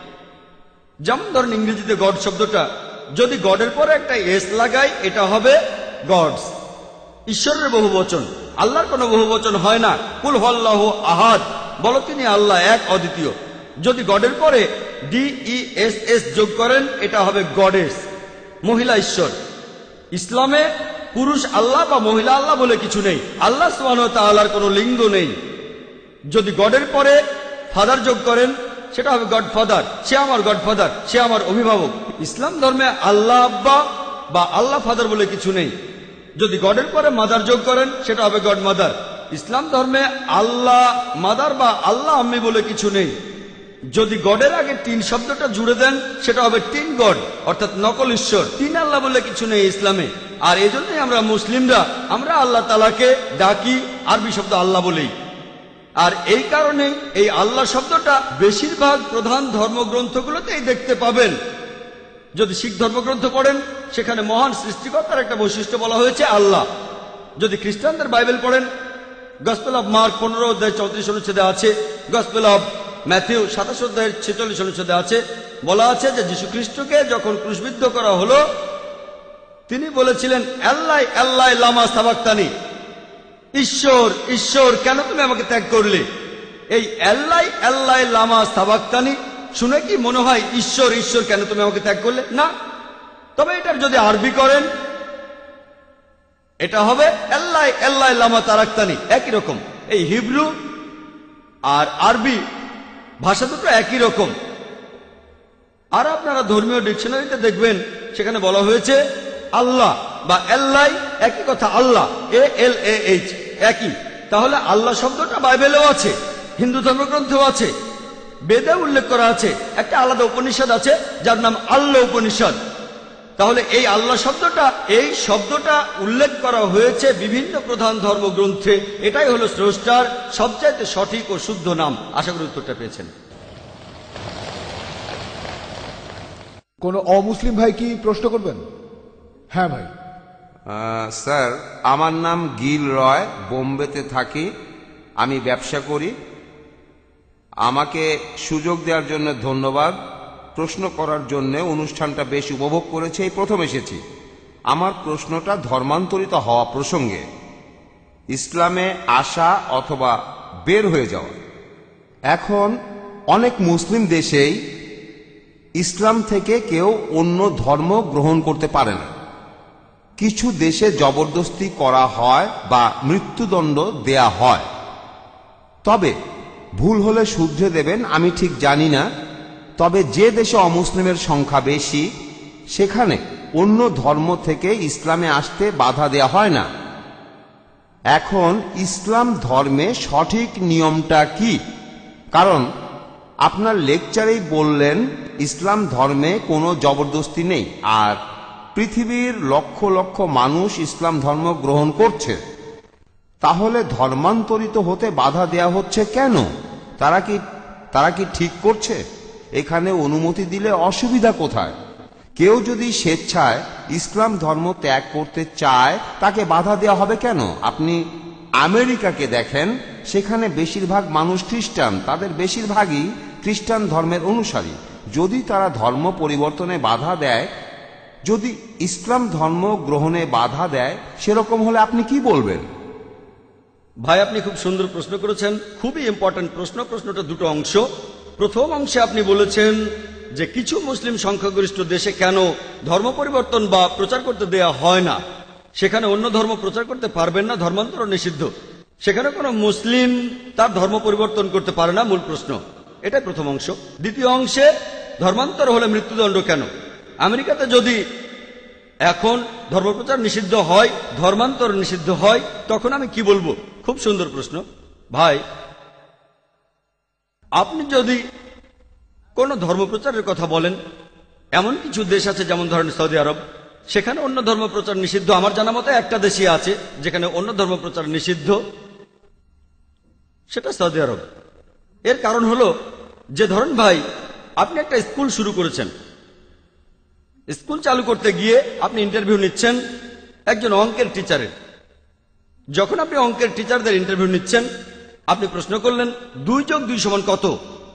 যেমন ধরেন ইংরেজিতে গড শব্দটা যদি গডের পরে একটা এস লাগাই, এটা হবে গডস, ঈশ্বরের বহু বচন। আল্লাহর কোনো বহু বচন হয় না। কুল হুয়াল্লাহু আহাদ, বলো তিনি আল্লাহ এক অদ্বিতীয়। যদি গডের পরে ডি ই এস এস যোগ করেন, এটা হবে গডেস, মহিলা ঈশ্বর। ইসলামে পুরুষ আল্লাহ বা মহিলা আল্লাহ বলে কিছু নেই। আল্লাহ সুবহানাহু ওয়া তাআলার কোনো লিঙ্গ নেই। যদি গডের পরে ফাদার যোগ করেন, সেটা হবে গড ফাদার, সে আমার গড ফাদার, সে আমার অভিভাবক। ইসলাম ধর্মে আল্লাহ আব্বা বা আল্লাহ ফাদার বলে কিছু নেই। যদি গডের পরে মাদার যোগ করেন, সেটা হবে গড মাদার। ইসলাম ধর্মে আল্লাহ মাদার বা আল্লাহ আম্মি বলে কিছু নেই। যদি গডের আগে তিন শব্দটা জুড়ে দেন, সেটা হবে তিন গড, অর্থাৎ নকল ঈশ্বর। তিন আল্লাহ বলে কিছু নেই ইসলামে। আর এই জন্যই আমরা মুসলিমরা আমরা আল্লাহ তাআলাকে ডাকি আরবি শব্দ আল্লাহ বলেই। আর এই কারণে এই আল্লাহ শব্দটা বেশিরভাগ প্রধান ধর্মগ্রন্থগুলোতেই দেখতে পাবেন। যদি শিখ ধর্মগ্রন্থ পড়েন, সেখানে মহান সৃষ্টিকর্তার একটা বৈশিষ্ট্য বলা হয়েছে আল্লাহ। যদি খ্রিস্টানদের বাইবেল পড়েন, গসপেল অব মার্ক পনেরো অধ্যায় চৌত্রিশ অনুচ্ছেদে আছে, গসপেল অব ম্যাথিউ সাতাশ অধ্যায়ের ছেচল্লিশ অনুচ্ছেদে আছে, বলা আছে যে যীশু খ্রিস্টকে যখন ক্রুশবিদ্ধ করা হলো, তিনি বলেছিলেন আল্লাহ আল্লাহ লামা সাবাক্তানি, ঈশ্বর ঈশ্বর কেন তুমি আমাকে ত্যাগ করলে? এই আল্লাহ আল্লাহ লামা সাবাক্তানি শুনে কি মনে হয় ঈশ্বর ঈশ্বর কেন তুমি আমাকে ত্যাগ করলে? না। তবে এটার যদি আরবি করেন, এটা হবে আল্লাহ আল্লাহ লামা তারাক্তানি, একই রকম। এই হিব্রু আর আরবি ভাষা দুটো একই রকম। আর আপনারা ধর্মীয় ডিকশনারিতে দেখবেন, সেখানে বলা হয়েছে আল্লাহ বা আল্লাহ একই কথা, আল্লাহ এ এল এ এইচ একই। তাহলে আল্লাহ শব্দটা বাইবেলেও আছে, হিন্দু ধর্মগ্রন্থেও আছে, বেদে উল্লেখ করা আছে। একটা আলাদা উপনিষদ আছে যার নাম আল্লাহ উপনিষদ। তাহলে এই আল্লাহ শব্দটা এই শব্দটা উল্লেখ করা হয়েছে বিভিন্ন প্রধান ধর্মগ্রন্থে। এটাই হলো স্রষ্টার সবচাইতে সঠিক ও শুদ্ধ নাম। আশা করি উত্তরটা পেয়েছেন। কোনো অমুসলিম ভাই কি প্রশ্ন করবেন? হ্যাঁ ভাই। আহ, স্যার, আমার নাম গিল রয়, বোম্বেতে থাকি, আমি ব্যবসা করি। আমাকে সুযোগ দেওয়ার জন্য ধন্যবাদ। প্রশ্ন করার জন্য অনুষ্ঠানটা বেশ উপভোগ করেছি, এই প্রথম এসেছি। আমার প্রশ্নটা ধর্মান্তরিত হওয়া প্রসঙ্গে, ইসলামে আসা অথবা বের হয়ে যাওয়া। এখন অনেক মুসলিম দেশেই ইসলাম থেকে কেউ অন্য ধর্ম গ্রহণ করতে পারে না। কিছু দেশে জবরদস্তি করা হয় বা মৃত্যুদণ্ড দেয়া হয়। তবে ভুল হলে শুধরে দেবেন, আমি ঠিক জানি না। তবে যে দেশে অমুসলিমের সংখ্যা বেশি, সেখানে অন্য ধর্ম থেকে ইসলামে আসতে বাধা দেয়া হয় না। এখন ইসলাম ধর্মে সঠিক নিয়মটা কি? কারণ আপনার লেকচারেই বললেন ইসলাম ধর্মে কোনো জবরদস্তি নেই, আর পৃথিবীর লক্ষ লক্ষ মানুষ ইসলাম ধর্ম গ্রহণ করছে। তাহলে ধর্মান্তরিত হতে বাধা দেয়া হচ্ছে কেন? তারা কি তারা কি ঠিক করছে? এখানে অনুমতি দিলে অসুবিধা কোথায়? কেউ যদি স্বেচ্ছায় ইসলাম ধর্ম ত্যাগ করতে চায়, তাকে বাধা দেওয়া হবে কেন? আপনি আমেরিকাকে দেখেন, সেখানে বেশিরভাগ মানুষ খ্রিস্টান, তাদের বেশিরভাগই খ্রিস্টান ধর্মের অনুসারী। যদি তারা ধর্ম পরিবর্তনে বাধা দেয়, যদি ইসলাম ধর্ম গ্রহণে বাধা দেয়, সেরকম হলে আপনি কি বলবেন? ভাই, আপনি খুব সুন্দর প্রশ্ন করেছেন, খুবই ইম্পর্টেন্ট প্রশ্ন। প্রশ্নটা দুটো অংশ। প্রথম অংশে আপনি বলেছেন যে কিছু মুসলিম সংখ্যাগরিষ্ঠ দেশে কেন ধর্ম পরিবর্তন বা প্রচার করতে দেয়া হয় না, সেখানে অন্য ধর্ম প্রচার করতে পারবেন না, ধর্মান্তর নিষিদ্ধ। সেখানে কোনো মুসলিম তার ধর্ম পরিবর্তন করতে পারে না, মূল প্রশ্ন। এটাই প্রথম অংশ। দ্বিতীয় অংশে ধর্মান্তর হলে মৃত্যুদণ্ড কেন? আমেরিকাতে যদি এখন ধর্মপ্রচার নিষিদ্ধ হয়, ধর্মান্তর নিষিদ্ধ হয়, তখন আমি কি বলবো? খুব সুন্দর প্রশ্ন ভাই। আপনি যদি কোন ধর্মপ্রচারের কথা বলেন, এমন কিছু দেশ আছে যেমন ধরেন সৌদি আরব, সেখানে অন্য ধর্মপ্রচার নিষিদ্ধ। আমার জানা মতে একটা দেশই আছে যেখানে অন্য ধর্মপ্রচার নিষিদ্ধ, সেটা সৌদি আরব। এর কারণ হলো যে ধরেন ভাই, আপনি একটা স্কুল শুরু করেছেন, স্কুল চালু করতে গিয়ে আপনি ইন্টারভিউ নিচ্ছেন একজন অঙ্কের টিচারের। যখন আপনি অঙ্কের টিচারদের ইন্টারভিউ নিচ্ছেন, আপনি প্রশ্ন করলেন দুই যোগ দুই সমান কত?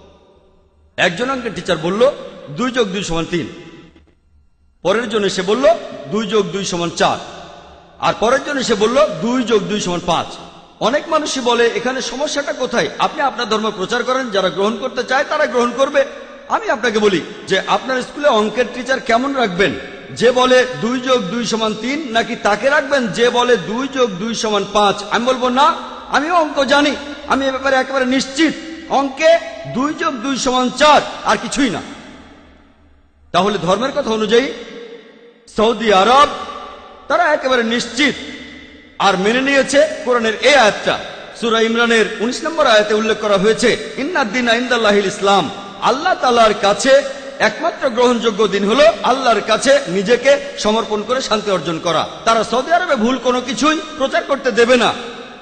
একজন অঙ্কের টিচার বলল দুই যোগ দুই সমান তিন, পরের জন্য সে বলল দুই যোগ দুই সমান চার, আর পরের জন্য সে বলল দুই যোগ দুই সমান পাঁচ। অনেক মানুষই বলে এখানে সমস্যাটা কোথায়? আপনি আপনার ধর্ম প্রচার করেন, যারা গ্রহণ করতে চায় তারা গ্রহণ করবে। আমি আপনাকে বলি যে আপনার স্কুলে অঙ্কের টিচার কেমন রাখবেন? যে বলে দুই যোগ দুই সমান তিন, নাকি তাকে রাখবেন যে বলে দুই যোগ দুই সমান পাঁচ? আমি বলবো না, আমিও অঙ্ক জানি, আমি এ ব্যাপারে একেবারে নিশ্চিত, অঙ্কে দুই যোগ দুই সমান চার, আর কিছুই না। তাহলে ধর্মের কথা অনুযায়ী সৌদি আরব তারা একেবারে নিশ্চিত আর মেনে নিয়েছে কোরআনের এই আয়াতটা। সূরা ইমরানের উনিশ নম্বর আয়াতে উল্লেখ করা হয়েছে, ইন্নাদ-দীনা ইনদাল্লাহিল ইসলাম, আল্লাহ তাআলার কাছে একমাত্র গ্রহণযোগ্য দিন হলো আল্লাহর কাছে নিজেকে সমর্পণ করে শান্তি অর্জন করা। তারা সৌদি আরবে ভুল কোনো কিছুই প্রচার করতে দেবে না।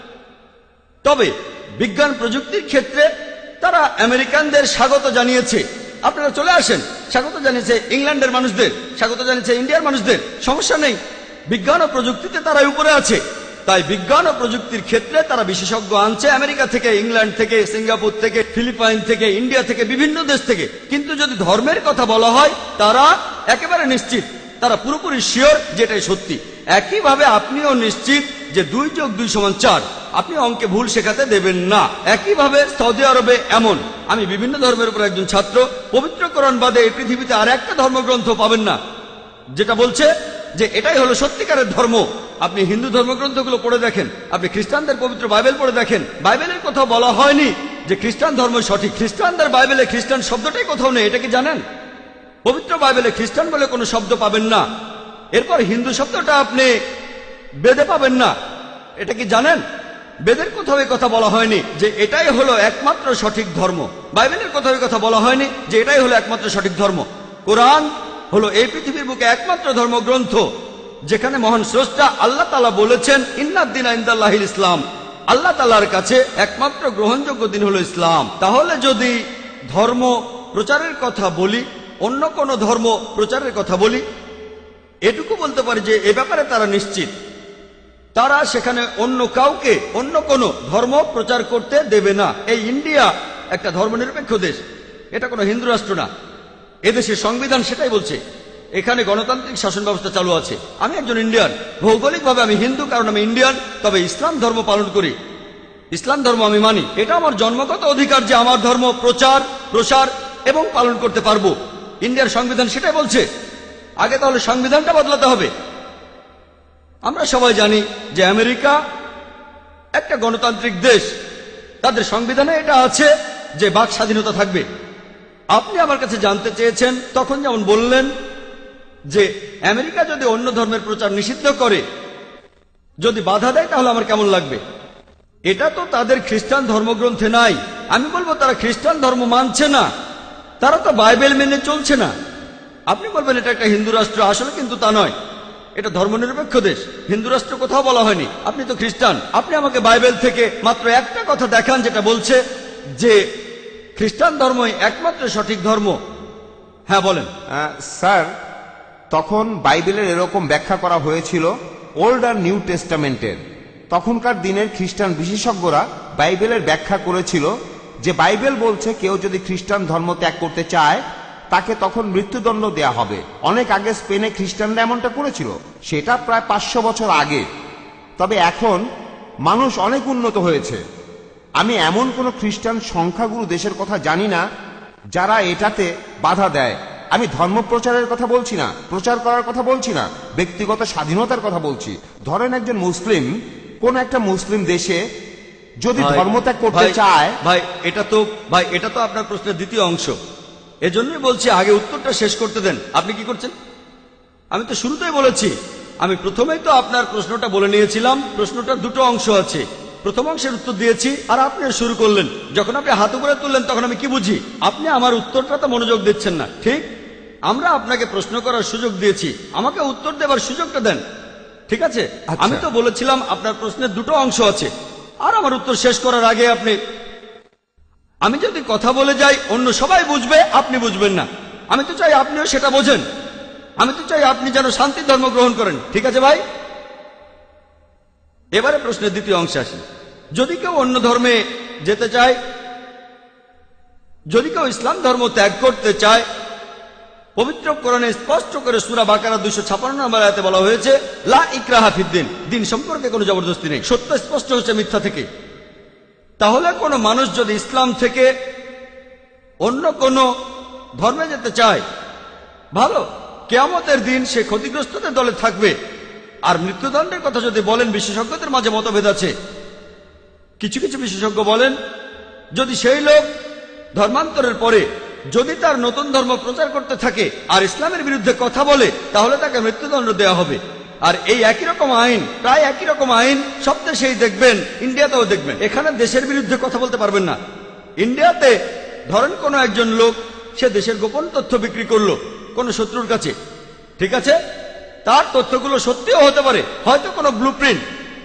তবে বিজ্ঞান প্রযুক্তির ক্ষেত্রে তারা আমেরিকানদের স্বাগত জানিয়েছে, আপনারা চলে আসেন, স্বাগত জানিয়েছে ইংল্যান্ডের মানুষদের, স্বাগত জানিয়েছে ইন্ডিয়ার মানুষদের, সমস্যা নেই। বিজ্ঞান ও প্রযুক্তিতে তারা উপরে আছে, তাই বিজ্ঞান ও প্রযুক্তির ক্ষেত্রে তারা বিশেষজ্ঞ আনছে আমেরিকা থেকে, ইংল্যান্ড থেকে, সিঙ্গাপুর থেকে, ফিলিপাইন থেকে, ইন্ডিয়া থেকে, বিভিন্ন দেশ থেকে। কিন্তু যদি ধর্মের কথা বলা হয় তারা একেবারে নিশ্চিত, তারা পুরোপুরি শিওর যেটাই সত্যি। একইভাবে আপনিও নিশ্চিত যে দুই যোগ দুই সমান চার, আপনি অঙ্কে ভুল শেখাতে দেবেন না। একইভাবে সৌদি আরবে এমন, আমি বিভিন্ন ধর্মের উপর একজন ছাত্র, পবিত্র কোরআন বাদে এই পৃথিবীতে আর একটা ধর্মগ্রন্থ পাবেন না যেটা বলছে যে এটাই হলো সত্যিকারের ধর্ম। আপনি হিন্দু ধর্মগ্রন্থগুলো পড়ে দেখেন, আপনি খ্রিস্টানদের পবিত্র বাইবেল পড়ে দেখেন, বাইবেলের কথা বলা হয়নি যে খ্রিস্টান ধর্ম সঠিক। খ্রিস্টানদের বাইবেলে খ্রিস্টান শব্দটাই কোথাও নেই, এটা কি জানেন? পবিত্র বাইবেলে খ্রিস্টান বলে কোনো শব্দ পাবেন না। এরপর হিন্দু শব্দটা আপনি বেদে পাবেন না, এটা কি জানেন? বেদের কোথাও এই কথা বলা হয়নি যে এটাই হলো একমাত্র সঠিক ধর্ম। বাইবেলের কোথাও এই কথা বলা হয়নি যে এটাই হলো একমাত্র সঠিক ধর্ম। কোরআন হলো এই পৃথিবীর বুকে একমাত্র ধর্মগ্রন্থ যেখানে মহান স্রষ্টা আল্লাহ তাআলা বলেছেন, ইন্নাদ-দীনা ইনদাল্লাহিল ইসলাম, আল্লাহ তাআলার কাছে একমাত্র গ্রহণযোগ্য দিন হলো ইসলাম। তাহলে যদি ধর্ম প্রচারের কথা বলি, অন্য কোন ধর্ম প্রচারের কথা বলি, এটুকু বলতে পারি যে এ ব্যাপারে তারা নিশ্চিত, তারা সেখানে অন্য কাউকে অন্য কোন ধর্ম প্রচার করতে দেবে না। এই ইন্ডিয়া একটা ধর্মনিরপেক্ষ দেশ, এটা কোনো হিন্দু রাষ্ট্র না। এদেশের সংবিধান সেটাই বলছে, এখানে গণতান্ত্রিক শাসন ব্যবস্থা চালু আছে। আমি একজন ইন্ডিয়ান, ভৌগোলিকভাবে আমি হিন্দু কারণ আমি ইন্ডিয়ান, তবে ইসলাম ধর্ম পালন করি, ইসলাম ধর্ম আমি মানি। এটা আমার জন্মগত অধিকার যে আমার ধর্ম প্রচার প্রসার এবং পালন করতে পারবো। ইন্ডিয়ার সংবিধান সেটাই বলছে। আগে তাহলে সংবিধানটা বদলাতে হবে। আমরা সবাই জানি যে আমেরিকা একটা গণতান্ত্রিক দেশ, তাদের সংবিধানে এটা আছে যে বাক স্বাধীনতা থাকবে। আপনি আমার কাছে জানতে চেয়েছেন, তখন যেমন বললেন যে আমেরিকা যদি অন্য ধর্মের প্রচার নিষিদ্ধ করে, যদি বাধা দেয়, তাহলে আমার কেমন লাগবে? এটা তো তাদের খ্রিস্টান ধর্মগ্রন্থে নাই। আমি বলবো তারা খ্রিস্টান ধর্ম মানছে না, তারা তো বাইবেল মেনে চলছে না। আপনি বলবেন এটা একটা হিন্দু রাষ্ট্র, আসলে কিন্তু তা নয়, এটা ধর্মনিরপেক্ষ দেশ। হিন্দু রাষ্ট্র কোথাও বলা হয়নি। আপনি তো খ্রিস্টান, আপনি আমাকে বাইবেল থেকে মাত্র একটা কথা দেখান যেটা বলছে যে খ্রিস্টান ধর্মই একমাত্র সঠিক ধর্ম। হ্যাঁ বলেন। আহ, স্যার, তখন বাইবেলের এরকম ব্যাখ্যা করা হয়েছিল ওল্ড আর নিউ টেস্টামেন্টের। তখনকার দিনের খ্রিস্টান বিশেষজ্ঞরা বাইবেলের ব্যাখ্যা করেছিল যে বাইবেল বলছে কেউ যদি খ্রিস্টান ধর্ম ত্যাগ করতে চায় তাকে তখন মৃত্যুদণ্ড দেয়া হবে। অনেক আগে স্পেনে খ্রিস্টানরা এমনটা করেছিল, সেটা প্রায় পাঁচশো বছর আগে। তবে এখন মানুষ অনেক উন্নত হয়েছে। আমি এমন কোন খ্রিস্টান সংখ্যাগুরু দেশের কথা জানি না যারা এটাতে বাধা দেয়। আমি ধর্ম প্রচারের কথা বলছি না, প্রচার করার কথা বলছি না, ব্যক্তিগত স্বাধীনতার কথা বলছি। ধরেন একজন মুসলিম কোন একটা মুসলিম দেশে যদি ধর্মত্যাগ করতে চায়। ভাই এটা তো ভাই এটা তো আপনার প্রশ্নের দ্বিতীয় অংশ, এজন্যই বলছি আগে উত্তরটা শেষ করতে দেন। আপনি কি করছেন? আমি তো শুরুতেই বলেছি, আমি প্রথমেই তো আপনার প্রশ্নটা বলে নিয়েছিলাম। প্রশ্নটার দুটো অংশ আছে। প্রথম অংশের উত্তর দিয়েছি আর আপনি শুরু করলেন। যখন আপনি হাত উপরে তুললেন তখন আমি কি বুঝি? আপনি আমার উত্তরটা তো মনোযোগ দিচ্ছেন না। ঠিক, আমরা আপনাকে প্রশ্ন করার সুযোগ দিয়েছি, আমাকে উত্তর দেবার সুযোগটা দেন। ঠিক আছে, আচ্ছা। আমি তো বলেছিলাম আপনার প্রশ্নের দুটো অংশ আছে, আর আমার উত্তর শেষ করার আগে আপনি, আমি যদি কথা বলে যাই অন্য সবাই বুঝবে, আপনি বুঝবেন না। আমি তো চাই আপনিও সেটা বোঝেন। আমি তো চাই আপনি যেন শান্তির ধর্ম গ্রহণ করেন। ঠিক আছে ভাই, এবারে প্রশ্নের দ্বিতীয় অংশে আসি। যদি কেউ অন্য ধর্মে যেতে চায়, যদি কেউ ইসলাম ধর্ম ত্যাগ করতে চায়, পবিত্র কোরআনে স্পষ্ট করে সূরা বাকারা দুইশো ছাপ্পান্ন নম্বর আয়াতে বলা হয়েছে, লা ইকরাহা ফিদ্দিন, দিন সম্পর্কে কোনো জবরদস্তি নেই। সত্য স্পষ্ট হচ্ছে মিথ্যা থেকে। তাহলে কোনো মানুষ যদি ইসলাম থেকে অন্য কোনো ধর্মে যেতে চায়, ভালো, কিয়ামতের দিন সে ক্ষতিগ্রস্তদের দলে থাকবে। আর মৃত্যুদণ্ডের কথা যদি বলেন, বিশেষজ্ঞদের মাঝে মতভেদ আছে। কিছু কিছু বিশেষজ্ঞ বলেন, যদি সেই লোক ধর্মান্তরের পরে যদি তার নতুন ধর্ম প্রচার করতে থাকে আর ইসলামের বিরুদ্ধে কথা বলে, তাহলে তাকে মৃত্যুদণ্ড দেওয়া হবে। আর এই একই রকম আইন, প্রায় একই রকম আইন সব দেশেই দেখবেন, ইন্ডিয়াতেও দেখবেন। এখানে দেশের বিরুদ্ধে কথা বলতে পারবেন না। ইন্ডিয়াতে ধরেন কোনো একজন লোক সে দেশের গোপন তথ্য বিক্রি করলো কোনো শত্রুর কাছে, ঠিক আছে, তার তথ্যগুলো সত্যিও হতে পারে, হয়তো কোনো ব্লুপ্রিন্ট।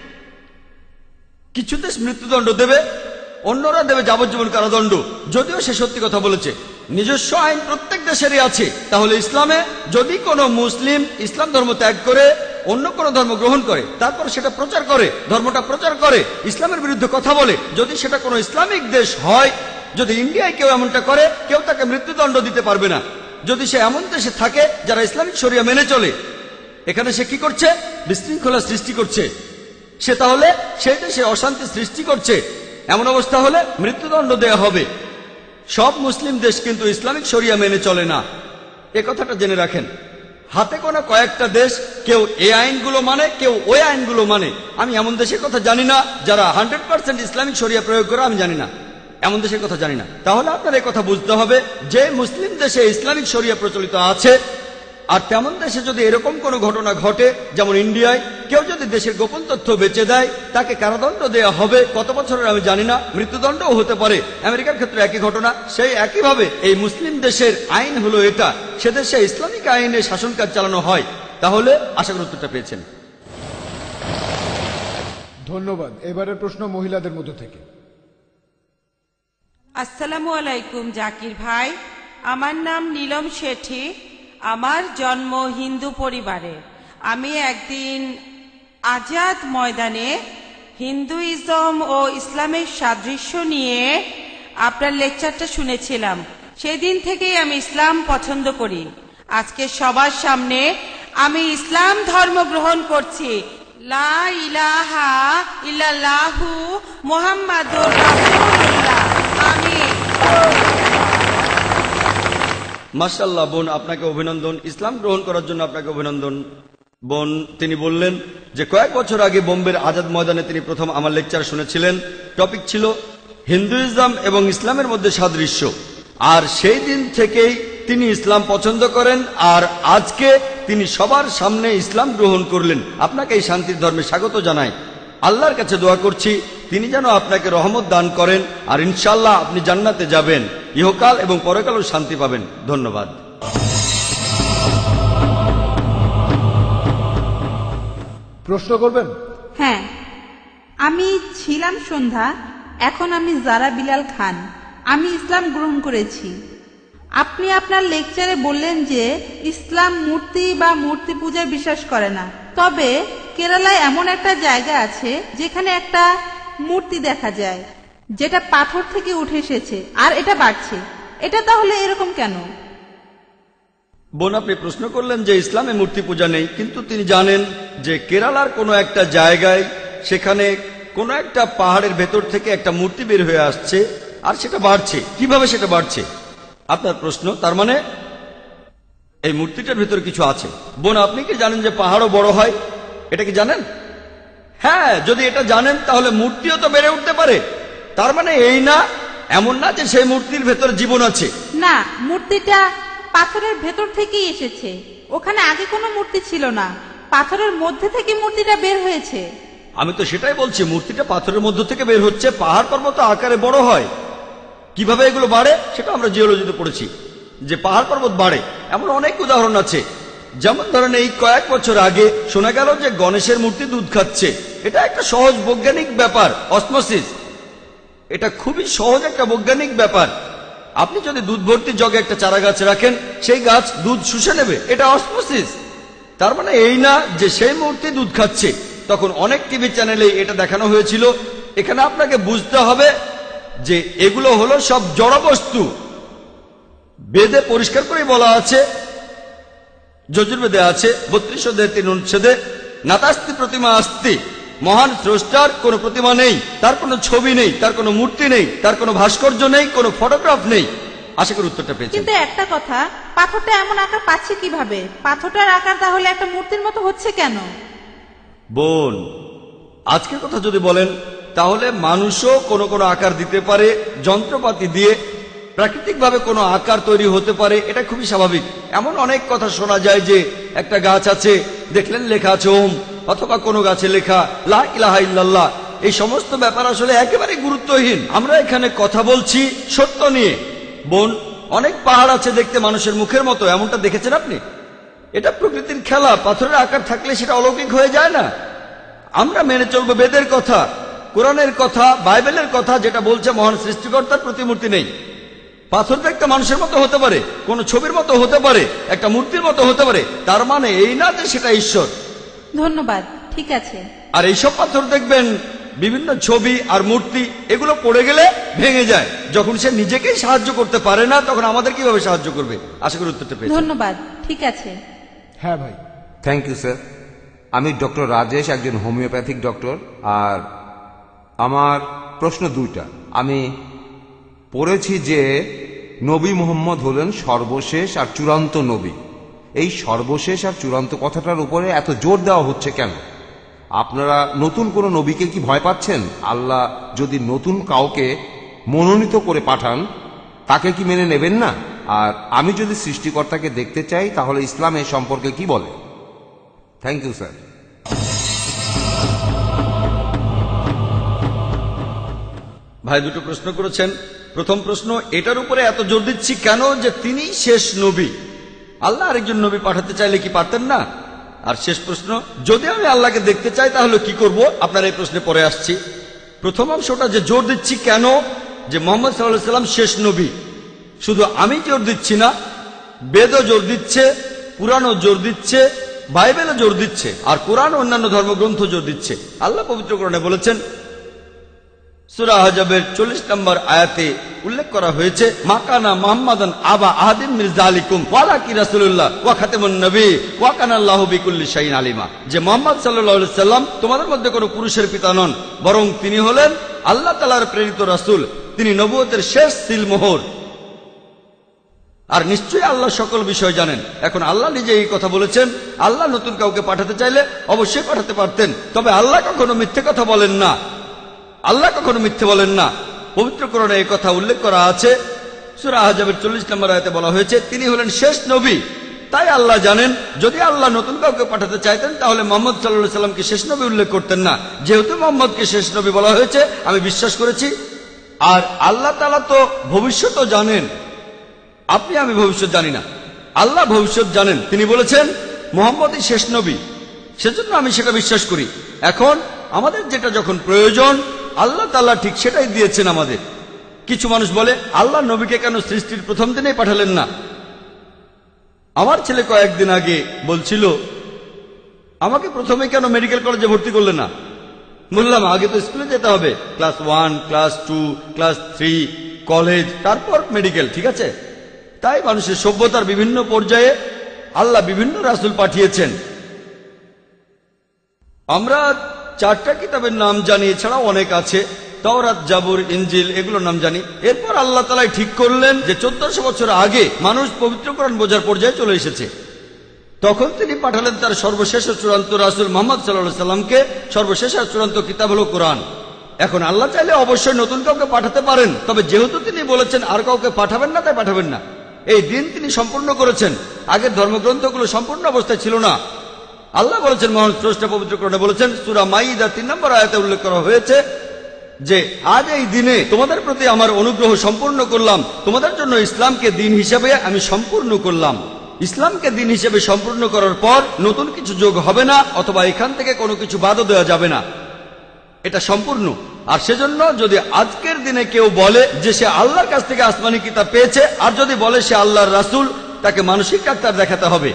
কিছু দেশ মৃত্যুদণ্ড দেবে, অন্যরা দেবে যাবজ্জীবন কারাদণ্ড, যদিও সে সত্যি কথা বলেছে। নিজস্ব আইন প্রত্যেক দেশেরই আছে। তাহলে ইসলামে যদি কোনো মুসলিম ইসলাম ধর্ম ত্যাগ করে অন্য কোনো ধর্ম গ্রহণ করে, তারপর সেটা প্রচার করে, ধর্মটা প্রচার করে, ইসলামের বিরুদ্ধে কথা বলে, যদি সেটা কোনো ইসলামিক দেশ হয়, যদি ইন্ডিয়ায় কেউ এমনটা করে, কেউ তাকে মৃত্যুদণ্ড দিতে পারবে না। যদি সে এমন দেশে থাকে যারা ইসলামিক শরিয়া মেনে চলে, এখানে সে কি করছে? বিশৃঙ্খলা সৃষ্টি করছে। সে তাহলে সেই দেশে অশান্তি সৃষ্টি করছে। এমন অবস্থা হলে মৃত্যুদণ্ড দেয়া হবে। সব মুসলিম দেশ কিন্তু ইসলামিক শরিয়া মেনে চলে না, এ কথাটা জেনে রাখেন। হাতে গোনা কয়েকটা দেশ কেউ এই আইনগুলো মানে, কেউ ওই আইনগুলো মানে। আমি এমন দেশের কথা জানি না যারা হান্ড্রেড পার্সেন্ট ইসলামিক শরিয়া প্রয়োগ করে, আমি জানি না, এমন দেশের কথা জানি না। তাহলে আপনার এই কথা বুঝতে হবে যে মুসলিম দেশে ইসলামিক শরিয়া প্রচলিত আছে, আর তেমন দেশে যদি এরকম কোনো ঘটনা ঘটে, যেমন ইন্ডিয়ায় কেউ যদি দেশের গোপন তথ্য বেচে দেয়, তাকে কারাদণ্ড দেওয়া হবে। কত বছরের আমি জানি না, মৃত্যুদণ্ডও হতে পারে। আমেরিকার ক্ষেত্রে একই ঘটনা। সেই একইভাবে এই মুসলিম দেশের আইন হলো এটা, সে দেশে ইসলামিক আইনে শাসন কাজ চালানো হয়। তাহলে আশা করি উত্তরটা পেয়েছেন। ধন্যবাদ। এবারের প্রশ্ন মহিলাদের মধ্য থেকে। আসসালামু আলাইকুম জাকির ভাই, আমার নাম নীলম শেঠি। আমার জন্ম হিন্দু পরিবারে। আমি একদিন আজাদ ময়দানে হিন্দুইজম ও ইসলামের সাদৃশ্য নিয়ে আপনার লেকচারটা শুনেছিলাম। সেদিন থেকেই আমি ইসলাম পছন্দ করি। আজকে সবার সামনে আমি ইসলাম ধর্ম গ্রহণ করছি। লা ইলাহা ইল্লাল্লাহু মুহাম্মাদুর রাসূলুল্লাহ। আমিন। মাশাআল্লাহ বোন, আপনাকে অভিনন্দন। ইসলাম গ্রহণ করার জন্য আপনাকে অভিনন্দন বোন। তিনি বললেন যে কয়েক বছর আগে বোম্বের আজাদ ময়দানে তিনি প্রথম আমার লেকচার শুনেছিলেন। টপিক ছিল হিন্দুইজম এবং ইসলামের মধ্যে সাদৃশ্য। আর সেই দিন থেকেই তিনি ইসলাম পছন্দ করেন, আর আজকে তিনি সবার সামনে ইসলাম গ্রহণ করলেন। আপনাকে এই শান্তির ধর্মে স্বাগত জানাই। আল্লাহর কাছে দোয়া করছি তিনি যেন আপনাকে রহমত দান করেন, আর ইনশাআল্লাহ আপনি জান্নাতে যাবেন, ইহকাল এবং পরকালও শান্তি পাবেন। ধন্যবাদ। প্রশ্ন করবেন? হ্যাঁ, আমি ছিলাম সন্ধ্যা, এখন আমি জারা বিলাল খান। আমি ইসলাম গ্রহণ করেছি। আপনি আপনার লেকচারে বললেন যে ইসলাম মূর্তি বা মূর্তি পূজায় বিশ্বাস করে না, তবে কেরালায় এমন একটা জায়গা আছে যেখানে একটা মূর্তি দেখা যায় যেটা পাথর থেকে উঠে এসেছে আর এটা বাড়ছে। এটা তাহলে এরকম কেন? বোন, আপনি প্রশ্ন করলেন যে ইসলামে মূর্তি পূজা নেই, কিন্তু তিনি জানেন যে কেরালার কোনো একটা জায়গায় সেখানে কোনো একটা পাহাড়ের ভেতর থেকে একটা মূর্তি বের হয়ে আসছে আর সেটা বাড়ছে। কিভাবে সেটা বাড়ছে আপনার প্রশ্ন। তার মানে এই মূর্তিটার ভেতর কিছু আছে। বোন, আপনি কি জানেন যে পাহাড়ও বড় হয়? এটা কি জানেন? হ্যাঁ, যদি এটা জানেন তাহলে মূর্তিও তো বেড়ে উঠতে পারে। তার মানে এই না, এমন না যে সেই মূর্তির ভেতর জীবন আছে। না, মূর্তিটা পাথরের ভেতর থেকেই এসেছে। ওখানে আগে কোনো মূর্তি ছিল না, পাথরের মধ্যে থেকে মূর্তিটা বের হয়েছে। আমি তো সেটাই বলছি, মূর্তিটা পাথরের মধ্য থেকে বের হচ্ছে, পাহাড় পর্বত আকারে বড় হয়। কিভাবে এগুলো বাড়ে সেটা আমরা জিওলজিতে পড়েছি, যে পাহাড় পর্বত বাড়ে। এমন অনেক উদাহরণ আছে। যেমন ধরেন এই কয়েক বছর আগে শোনা গেল যে গণেশের মূর্তি দুধ খাচ্ছে। এটা একটা সহজ বৈজ্ঞানিক ব্যাপার, অসমোসিস। এটা খুবই সহজ একটা বৈজ্ঞানিক ব্যাপার। আপনি যদি দুধ ভর্তি জগে একটা চারা গাছ রাখেন, সেই গাছ দুধ শুষে নেবে, এটা অসমোসিস। তার মানে এই না যে সেই মূর্তি দুধ খাচ্ছে। তখন অনেক টিভি চ্যানেলে এটা দেখানো হয়েছিল। এখানে আপনাকে বুঝতে হবে যে এগুলো হলো সব জড় বস্তু। বেদে পরিষ্কার করে বলা আছে, যজুর্বেদে আছে বত্রিশ অধ্যায় তিন অনুচ্ছেদে, নাতাস্তি প্রতিমা আস্তি, মহান স্রষ্টার কোনো প্রতিমা নেই, তার কোনো ছবি নেই, তার কোনো মূর্তি নেই, তার কোনো ভাস্কর্য নেই, কোনো ফটোগ্রাফ নেই। আশা করি উত্তরটা পেয়েছেন। কিন্তু একটা কথা, পাথরটা এমন আকার পাচ্ছে কিভাবে? পাথরটার আকার তাহলে একটা মূর্তির মতো হচ্ছে কেন? বোন, আজকের কথা যদি বলেন তাহলে মানুষও কোনো কোনো আকার দিতে পারে, যন্ত্রপাতি দিয়ে প্রাকৃতিকভাবে কোনো আকার তৈরি হতে পারে, এটা খুবই স্বাভাবিক। এমন অনেক কথা শোনা যায় যে একটা গাছ আছে, দেখলেন লেখা আছে ওম, অথবা কোনো গাছে লেখা লা ইলাহা ইল্লাল্লাহ। এই সমস্ত ব্যাপার আসলে একেবারে গুরুত্বহীন। আমরা এখানে কথা বলছি সত্য নিয়ে। বোন, অনেক পাহাড় আছে দেখতে মানুষের মুখের মতো, এমনটা দেখেছেন আপনি? এটা প্রকৃতির খেলা। পাথরের আকার থাকলে সেটা অলৌকিক হয়ে যায় না। আমরা মেনে চলবো বেদের কথা, কোরআনের কথা, বাইবেলের কথা, যেটা বলছে মহান সৃষ্টিকর্তার প্রতিমূর্তি নেই। পাথরটা একটা মানুষের মতো হতে পারে, কোন ছবির মতো হতে পারে, একটা মূর্তির মতো হতে পারে, তার মানে এই না যে সেটা ঈশ্বর। ধন্যবাদ, ঠিক আছে। আর এইসব পাথর দেখবেন বিভিন্ন ছবি আর মূর্তি, এগুলো পড়ে গেলে ভেঙে যায়। যখন সে নিজেকেই সাহায্য করতে পারে না, তখন আমাদের কিভাবে সাহায্য করবে? আশা করি উত্তরটা পেয়েছেন। ধন্যবাদ, ঠিক আছে। হ্যাঁ ভাই। Thank you sir. আমি ডক্টর রাজেশ, একজন হোমিওপ্যাথিক ডক্টর। আর আমার প্রশ্ন দুইটা। আমি পড়েছি যে নবী মুহাম্মদ হলেন সর্বশেষ আর চূড়ান্ত নবী। এই সর্বশেষ আর চূড়ান্ত কথাটার উপরে এত জোর দেওয়া হচ্ছে কেন? আপনারা নতুন কোন নবীকে কি ভয় পাচ্ছেন? আল্লাহ যদি নতুন কাউকে মনোনীত করে পাঠান, তাকে কি মেনে নেবেন না? আর আমি যদি সৃষ্টিকর্তাকে দেখতে চাই, তাহলে ইসলাম এ সম্পর্কে কি বলে? Thank you sir. ভাই দুটো প্রশ্ন করেছেন। প্রথম প্রশ্ন, এটার উপরে এত জোর দিচ্ছি কেন যে তিনি শেষ নবী। আল্লাহ আরেকজন নবী পাঠাতে চাইলে কি পারতেন না? আর শেষ প্রশ্ন, যদি আমি আল্লাহকে দেখতে চাই তাহলে কি করব? আপনার এই প্রশ্নে পরে আসছি। প্রথম অংশটা যে জোর দিচ্ছি কেন যে মোহাম্মদ সাল্লাল্লাহু আলাইহি সাল্লাম শেষ নবী, শুধু আমি জোর দিচ্ছি না, বেদও জোর দিচ্ছে, পুরাণও জোর দিচ্ছে, বাইবেলও জোর দিচ্ছে, আর কোরআন অন্যান্য ধর্মগ্রন্থ জোর দিচ্ছে। আল্লাহ পবিত্র কোরআনে বলেছেন, সূরা আহজাবের চল্লিশ নম্বর আয়াতে উল্লেখ করা হয়েছে, মাকানা মুহাম্মাদান আবা আহাদিন মিন যালিকুম ওয়ালাকি রাসূলুল্লাহ ওয়া খাতামুন নবী ওয়া কানা আল্লাহু বিকুল্লি শাইইন আলিমা। যে মুহাম্মদ সাল্লাল্লাহু আলাইহি সাল্লাম তোমাদের মধ্যে কোনো পুরুষের পিতা নন, বরং তিনি হলেন আল্লাহ তাআলার প্রেরিত রাসূল, তিনি নবুয়তের শেষ সিলমোহর, আর নিশ্চয়ই আল্লাহ সকল বিষয় জানেন। এখন আল্লাহ নিজে এই কথা বলেছেন। আল্লাহ নতুন কাউকে পাঠাতে চাইলে অবশ্যই পাঠাতে পারতেন, তবে আল্লাহ কখনো মিথ্যে কথা বলেন না। আল্লাহ কখনো মিথ্যে বলেন না। পবিত্র কোরআনে এই কথা উল্লেখ করা আছে। সূরা আহজাবের চল্লিশ নম্বর আয়াতে বলা হয়েছে তিনি হলেন শেষ নবী। তাই আল্লাহ জানেন, যদি আল্লাহ নতুন কাউকে পাঠাতে চাইতেন তাহলে মোহাম্মদ সাল্লাল্লাহু আলাইহি সাল্লামকে শেষ নবী উল্লেখ করতেন না। যেহেতু মোহাম্মদকে শেষ নবী বলা হয়েছে, আমি বিশ্বাস করেছি। আর আল্লাহ তাআলা তো ভবিষ্যৎও জানেন, আপনি আমি ভবিষ্যৎ জানি না, আল্লাহ ভবিষ্যৎ জানেন। তিনি বলেছেন মুহাম্মদই শেষ নবী, সেজন্য আমি সেটা বিশ্বাস করি। এখন আমাদের যেটা যখন প্রয়োজন, আল্লাহ তাআলা ঠিক সেটাই দিয়েছেন আমাদের। কিছু মানুষ বলে আল্লাহ নবীকে কেন সৃষ্টির প্রথম দিনেই পাঠালেন না? আমার ছেলে কয়েকদিন আগে বলছিল, আমাকে প্রথমে কেন মেডিকেল কলেজে ভর্তি করলেন না? বললাম আগে তো স্কুলে যেতে হবে, class one, class two, class three, college, তারপর মেডিকেল, ঠিক আছে? তাই মানুষের সভ্যতার বিভিন্ন পর্যায়ে আল্লাহ বিভিন্ন রাসূল পাঠিয়েছেন। আমরা চারটা কিতাবের নাম জানি, এছাড়াও অনেক আছে, তাওরাত, জাবুর, ইনজিল, এগুলোর নাম জানি। এরপর আল্লাহ তাআলা ঠিক করলেন যে চোদ্দশো বছর আগে মানুষ পবিত্র কোরআন বোঝার পর্যায়ে চলে এসেছে। তখন তিনি পাঠালেন তার সর্বশেষ ও চূড়ান্ত রাসূল মুহাম্মদ সাল্লাল্লাহু আলাইহি সাল্লামকে। সর্বশেষ আর চূড়ান্ত কিতাব হলো কোরআন। এখন আল্লাহ চাইলে অবশ্যই নতুন কাউকে পাঠাতে পারেন, তবে যেহেতু তিনি বলেছেন আর কাউকে পাঠাবেন না, তাই পাঠাবেন না। এই দিন তিনি সম্পূর্ণ করেছেন। আগের ধর্মগ্রন্থগুলো সম্পূর্ণ অবস্থায় ছিল না। আল্লাহ বলেছেন, মহান স্রষ্টা পবিত্র কোরআনে বলেছেন, সূরা মাইদা তিন নম্বর আয়াতে উল্লেখ করা হয়েছে যে আজ এই দিনে তোমাদের প্রতি আমার অনুগ্রহ সম্পূর্ণ করলাম, তোমাদের জন্য ইসলামকে দিন হিসেবে আমি সম্পূর্ণ করলাম। ইসলামকে দিন হিসেবে সম্পূর্ণ করার পর নতুন কিছু যোগ হবে না, অথবা এখান থেকে কোনো কিছু বাদও দেওয়া যাবে না, এটা সম্পূর্ণ। আর সেজন্য যদি আজকের দিনে কেউ বলে যে সে আল্লাহর কাছ থেকে আসমানি কিতাব পেয়েছে, আর যদি বলে সে আল্লাহর রাসূল, তাকে মানসিক ডাক্তার দেখাতে হবে।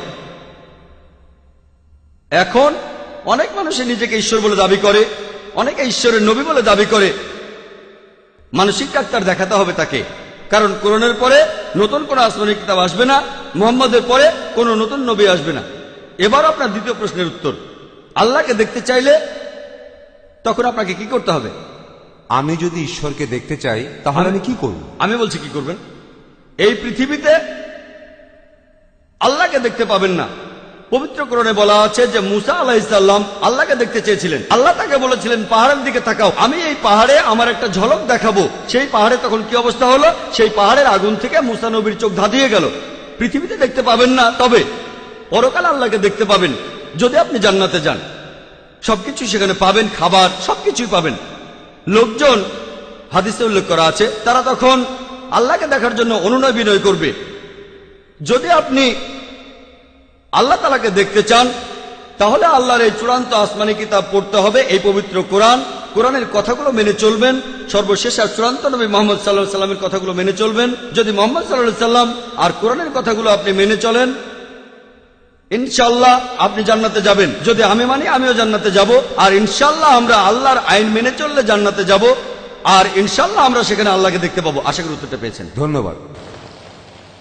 এখন অনেক মানুষই নিজেকে ঈশ্বর বলে দাবি করে, অনেকে ঈশ্বরের নবী বলে দাবি করে। মানসিক ডাক্তার দেখাতে হবে তাকে, কারণ কোরআনের পরে নতুন কোনো আসমানি কিতাব আসবে না, মুহাম্মদের পরে কোনো নতুন নবী আসবে না। এবার আপনার দ্বিতীয় প্রশ্নের উত্তর, আল্লাহকে দেখতে চাইলে তখন আপনাকে কি করতে হবে? আমি যদি ঈশ্বরকে দেখতে চাই তাহলে আমি কি করব? আমি বলছি কি করবেন। এই পৃথিবীতে আল্লাহকে দেখতে পাবেন না। পবিত্র কোরআনে বলা আছে যে মুসা আলাইহিসসালাম আল্লাহকে দেখতে চেয়েছিলেন। আল্লাহ তাকে বলেছিলেন পাহাড়ের দিকে তাকাও, আমি এই পাহাড়ে আমার একটা ঝলক দেখাবো। সেই পাহাড়ে তখন কি অবস্থা হলো? সেই পাহাড়ের আগুন থেকে মুসা নবীর চোখ ধাঁধিয়ে গেল। পৃথিবীতে দেখতে পাবেন না, তবে পরকালে আল্লাহকে দেখতে পাবেন যদি আপনি জান্নাতে যান। সবকিছু সেখানে পাবেন, খাবার সবকিছুই পাবেন। লোকজন, হাদিসে উল্লেখ করা আছে, তারা তখন আল্লাহকে দেখার জন্য অনুনয় বিনয় করবে। যদি আপনি আল্লাহ তাআলাকে দেখতে চান তাহলে আল্লাহর এই চূড়ান্ত আসমানি কিতাব পড়তে হবে, এই পবিত্র কোরআন। কোরআনের কথাগুলো মেনে চলবেন। সর্বশেষ আর চূড়ান্ত নবী মুহাম্মদ সাল্লাল্লাহু আলাইহি সাল্লামের কথাগুলো মেনে চলবেন। যদি মুহাম্মদ সাল্লাল্লাহু আলাইহি সাল্লাম আর কোরআনের কথাগুলো আপনি মেনে চলেন, ইনশাআল্লাহ আপনি জান্নাতে যাবেন। যদি আমি মানি আমিও জান্নাতে যাব। আর ইনশাআল্লাহ আমরা আল্লাহর আইন মেনে চললে জান্নাতে যাব। আর ইনশাআল্লাহ আমরা সেখানে আল্লাহকে দেখতে পাবো। আশা করি উত্তরটা পেয়েছেন। ধন্যবাদ।